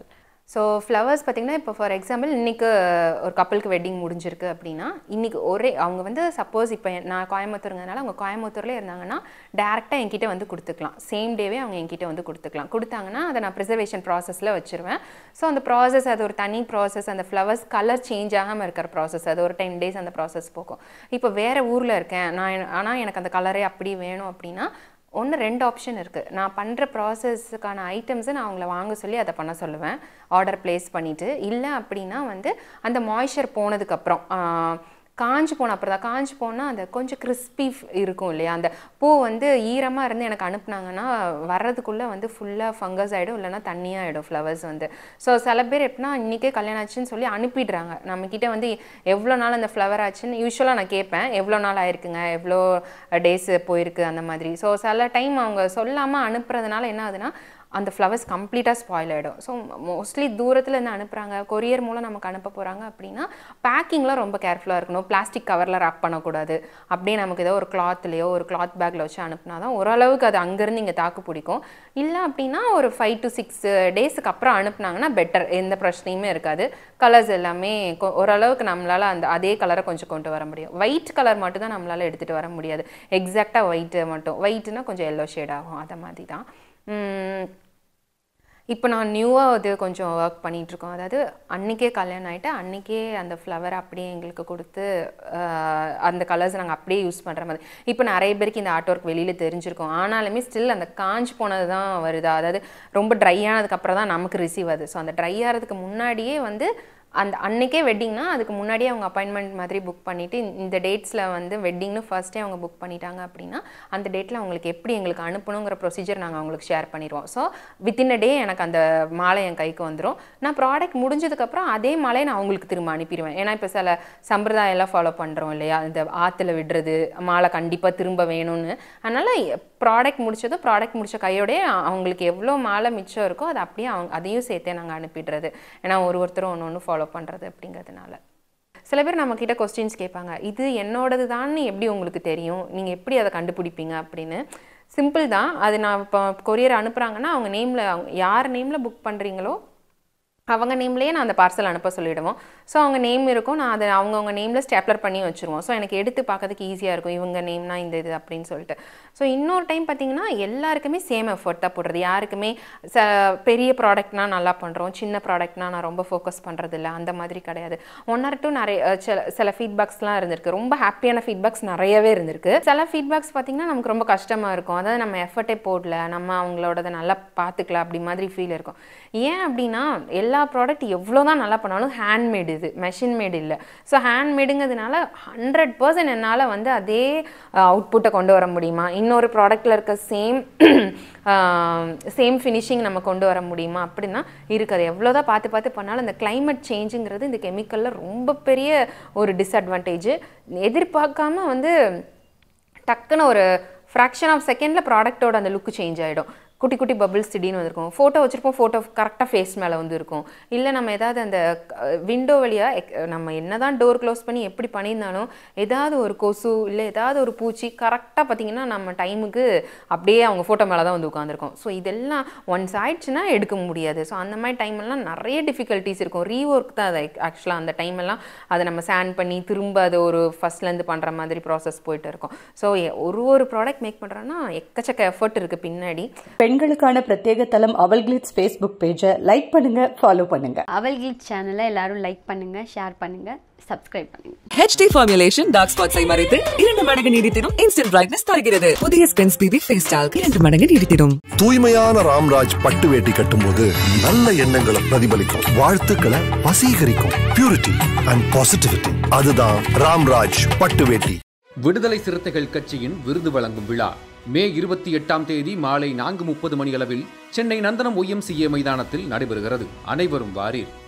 Speaker 4: ஸோ ஃப்ளவர்ஸ் பார்த்திங்கன்னா இப்போ ஃபார் எக்ஸாம்பிள் இன்றைக்கி ஒரு கப்பலுக்கு வெட்டிங் முடிஞ்சிருக்கு அப்படின்னா இன்றைக்கி அவங்க வந்து சப்போஸ் இப்போ நான் கோயம்புத்தூருங்கிறதுனால அவங்க கோயம்புத்தூர்லேயே இருந்தாங்கன்னா டேரெக்டாக என்கிட்ட வந்து கொடுத்துக்கலாம். சேம் டேவே அவங்க என்கிட்ட வந்து கொடுத்தாங்கன்னா அதை நான் ப்ரிசர்வேஷன் ப்ராசஸில் வச்சுருவேன். ஸோ அந்த ப்ராசஸ் அது ஒரு தனி ப்ராசஸ். அந்த ஃப்ளவர்ஸ் கலர் சேஞ்ச் ஆகாமல் இருக்கிற ப்ராசஸ் அது ஒரு 10 days அந்த ப்ராசஸ் போகும். இப்போ வேறு ஊரில் இருக்கேன் ஆனால் எனக்கு அந்த கலரே அப்படி வேணும் அப்படின்னா 2 ஆப்ஷன் இருக்குது. நான் பண்ணுற ப்ராசஸ்க்கான ஐட்டம்ஸை நான் அவங்கள வாங்க சொல்லி அதை பண்ண சொல்லுவேன், ஆர்டர் ப்ளேஸ் பண்ணிவிட்டு. இல்லை அப்படின்னா வந்து அந்த மாய்ஸ்சர் போனதுக்கப்புறம் காஞ்சி போனால் அந்த கொஞ்சம் கிறிஸ்பி இருக்கும் இல்லையா, அந்த பூ வந்து ஈரமாக இருந்து எனக்கு அனுப்புனாங்கன்னா வர்றதுக்குள்ளே வந்து ஃபுல்லாக ஃபங்கஸ் ஆகிடும், இல்லைனா தண்ணியாக ஆகிடும் ஃப்ளவர்ஸ் வந்து. ஸோ சில பேர் எப்படின்னா இன்றைக்கே கல்யாணம் ஆச்சுன்னு சொல்லி அனுப்பிடுறாங்க. நம்மக்கிட்ட வந்து எவ்வளோ நாள் அந்த ஃப்ளவர் ஆச்சுன்னு யூஸ்வலாக நான் கேட்பேன், எவ்வளோ நாள் ஆயிருக்குங்க, எவ்வளோ டேஸ் போயிருக்கு அந்த மாதிரி. ஸோ சில டைம் அவங்க சொல்லாமல் அனுப்புறதுனால என்ன ஆகுதுன்னா அந்த ஃப்ளவர்ஸ் கம்ப்ளீட்டாக ஸ்பாயில் ஆகிடும். ஸோ மோஸ்ட்லி தூரத்தில் இருந்து அனுப்புகிறாங்க, கொரியர் மூலம் நமக்கு அனுப்ப போகிறாங்க அப்படின்னா பேக்கிங்லாம் ரொம்ப கேர்ஃபுல்லாக இருக்கணும். பிளாஸ்டிக் கவரில் ரேப் பண்ணக்கூடாது. அப்படியே நமக்கு ஏதோ ஒரு கிளாத்லேயோ ஒரு கிளாத் பேக்கில் வச்சு அனுப்புனா தான் ஓரளவுக்கு அது அங்கேருந்து இங்கே தாக்கு பிடிக்கும். இல்லை அப்படின்னா ஒரு 5 to 6 days அப்புறம் அனுப்புனாங்கன்னா பெட்டர், எந்த பிரச்சனையுமே இருக்காது. கலர்ஸ் எல்லாமே ஓரளவுக்கு நம்மளால் அதே கலரை கொஞ்சம் கொண்டு வர முடியும். ஒயிட் கலர் மட்டும் தான் நம்மளால் எடுத்துகிட்டு வர முடியாது, எக்ஸாக்டாக ஒயிட்னா கொஞ்சம் எல்லோ ஷேட் ஆகும், அதை மாதிரி தான். இப்போ நான் நியூவாக அது கொஞ்சம் ஒர்க் பண்ணிகிட்ருக்கோம். அதாவது அன்றைக்கே கல்யாணம் ஆகிட்டு அன்றைக்கே அந்த ஃப்ளவர் அப்படியே எங்களுக்கு கொடுத்து அந்த கலர்ஸ் நாங்கள் அப்படியே யூஸ் பண்ணுற மாதிரி. இப்போ நிறைய பேருக்கு இந்த ஆர்ட் ஒர்க் வெளியில் தெரிஞ்சிருக்கோம், ஆனாலுமே ஸ்டில் அந்த காஞ்சி போனது தான் வருதா, அதாவது ரொம்ப ட்ரை ஆனதுக்கப்புறம் தான் நமக்கு ரிசீவ் ஆகுது. ஸோ அந்த ட்ரை ஆகிறதுக்கு முன்னாடியே வந்து அன்றைக்கே வெட்டிங்னா அதுக்கு முன்னாடியே அவங்க அப்பாயின்மெண்ட் மாதிரி புக் பண்ணிவிட்டு இந்த டேட்ஸில் வந்து வெட்டிங்னு ஃபர்ஸ்ட்டே அவங்க புக் பண்ணிட்டாங்க அப்படின்னா அந்த டேட்டில் அவங்களுக்கு எப்படி எங்களுக்கு அனுப்பணுங்கிற ப்ரொசீஜர் நாங்கள் அவங்களுக்கு ஷேர் பண்ணிடுவோம். ஸோ வித்தின் அ டே எனக்கு அந்த மாலை என் கைக்கு வந்துடும். நான் ப்ராடக்ட் முடிஞ்சதுக்கப்புறம் அதே மாலையை நான் அவங்களுக்கு திரும்ப அனுப்பிடுவேன். ஏன்னா இப்போ சில சம்பிரதாயம்லாம் ஃபாலோ பண்ணுறோம் இல்லையா, இந்த ஆற்றுல விடுறது மாலை கண்டிப்பாக திரும்ப வேணும்னு. அதனால் ப்ராடக்ட் முடிச்ச கையோடய அவங்களுக்கு எவ்வளோ மாலை மிச்சம் இருக்கோ அதை அப்படியே அதையும் சேர்த்தே நாங்கள் அனுப்பிடுறது. ஏன்னா ஒருத்தரும் ஒன்று ஃபாலோ பண்ணுறது அப்படிங்கிறதுனால. சில பேர் நம்மக்கிட்ட கொஸ்டின்ஸ் கேட்பாங்க, இது என்னோடது தான் எப்படி உங்களுக்கு தெரியும், நீங்கள் எப்படி அதை கண்டுபிடிப்பீங்க அப்படின்னு. சிம்பிள் தான். அது நான் இப்போ கொரியர் அனுப்புகிறாங்கன்னா அவங்க நேமில் யார் நேமில் புக் பண்ணுறீங்களோ அவங்க நேம்லேயே நான் அந்த பார்சல் அனுப்ப சொல்லிவிடுவோம். ஸோ அவங்க நேம் இருக்கும், நான் அதை அவங்கவுங்க நேமில் ஸ்டேப்லர் பண்ணி வச்சுருவோம். ஸோ எனக்கு எடுத்து பார்க்கறதுக்கு ஈஸியாக இருக்கும், இவங்க நேம்னா இந்த இது அப்படின்னு சொல்லிட்டு. ஸோ இன்னொரு டைம் பார்த்திங்கன்னா எல்லாருக்குமே சேம் எஃபர்ட் தான் போடுறது. யாருக்குமே பெரிய ப்ராடக்ட்னால் நல்லா பண்ணுறோம், சின்ன ப்ராடக்ட்னால் நான் ரொம்ப ஃபோக்கஸ் பண்ணுறதில்ல, அந்த மாதிரி கிடையாது. 1 or 2 நிறைய சில ஃபீட்பேக்ஸ்லாம் இருந்திருக்கு, ரொம்ப ஹாப்பியான ஃபீட்பேக்ஸ் நிறையவே இருந்திருக்கு. சில ஃபீட்பேக்ஸ் பார்த்திங்கன்னா நமக்கு ரொம்ப கஷ்டமாக இருக்கும், அதாவது நம்ம எஃபர்ட்டே போடல, நம்ம அவங்களோடதை நல்லா பார்த்துக்கலாம் அப்படி மாதிரி ஃபீல் இருக்கும். ஏன் அப்படின்னா எல்லா ப்ராடக்ட் எவ்வளோ தான் நல்லா பண்ணாலும் ஹேண்ட்மேடு, இது மெஷின் மேடு இல்லை. ஸோ ஹேண்ட்மேடுங்கிறதுனால 100% என்னால் வந்து அதே அவுட்புட்டை கொண்டு வர முடியுமா, இன்னொரு ப்ராடக்டில் இருக்க சேம் ஃபினிஷிங் நம்ம கொண்டு வர முடியுமா அப்படின்னா இருக்காது. எவ்வளோதான் பார்த்து பண்ணாலும் அந்த கிளைமேட் சேஞ்சுங்கிறது இந்த கெமிக்கலில் ரொம்ப பெரிய ஒரு டிஸ்அட்வான்டேஜ். எதிர்பார்க்காம வந்து டக்குன்னு ஒரு ஃப்ராக்ஷன் ஆஃப் செகண்டில் ப்ராடக்டோட அந்த லுக்கு சேஞ்ச் ஆகிடும். குட்டி குட்டி பபிள்ஸ் திடீர்னு வந்திருக்கும், ஃபோட்டோ வச்சுருப்போம், ஃபோட்டோ கரெக்டாக ஃபேஸ் மேலே வந்து இருக்கும். இல்லை நம்ம ஏதாவது அந்த விண்டோ வழியாக நம்ம என்ன தான் டோர் க்ளோஸ் பண்ணி எப்படி பண்ணியிருந்தாலும் ஏதாவது ஒரு கொசு இல்லை ஏதாவது ஒரு பூச்சி கரெக்டாக பார்த்திங்கன்னா நம்ம டைமுக்கு அப்படியே அவங்க ஃபோட்டோ மேலே தான் வந்து உட்காந்துருக்கும். ஸோ இதெல்லாம் ஒன்ஸ் ஆயிடுச்சுன்னா எடுக்க முடியாது. ஸோ அந்த மாதிரி டைமெல்லாம் நிறைய டிஃபிகல்ட்டிஸ் இருக்கும். ரீஒர்க் தான் அது ஆக்சுவலாக. அந்த டைமெல்லாம் அதை நம்ம சேண்ட் பண்ணி திரும்ப அதை ஒரு ஃபஸ்ட்லேருந்து பண்ணுற மாதிரி ப்ராசஸ் போயிட்டு இருக்கும். ஸோ ஒரு ப்ராடக்ட் மேக் பண்ணுறோன்னா எக்கச்சக்க எஃபர்ட் இருக்குது பின்னாடி.
Speaker 5: பெண்களுக்கான பிரத்யேக தளம் AvalGlitz Facebook பேஜை லைக் பண்ணுங்க, ஃபாலோ பண்ணுங்க.
Speaker 6: AvalGlitz சேனலை எல்லாரும் லைக் பண்ணுங்க, ஷேர் பண்ணுங்க, சப்ஸ்கிரைப் பண்ணுங்க.
Speaker 1: HD formulation டார்க் ஸ்பாட்ஸை மறைத்து 2 மடங்கு நீடித்திடும் இன்ஸ்டன்ட் பிரைட்னஸ் தருகிறது. புதிய ஸ்பென்ஸ் பிபி ஃபேஸ் டால்க் 2 மடங்கு நீடித்திடும்.
Speaker 2: தூய்மையான ராம்ராஜ் பட்டு வேட்டி கட்டும்போது நல்ல எண்ணங்களை பிரதிபலிக்கும், வாழ்த்துக்களை வசீகரிக்கும். பியூரிட்டி அண்ட் பாசிட்டிவிட்டி, அதுதான் ராம்ராஜ் பட்டு வேட்டி.
Speaker 3: விடுதலை சிறுத்தைகள் கட்சியின் விருது வழங்கும் விழா மே 28 மாலை 4:30 மணியளவில் சென்னை நந்தனம் YMCA மைதானத்தில் நடைபெறுகிறது. அனைவரும் வாரீர்.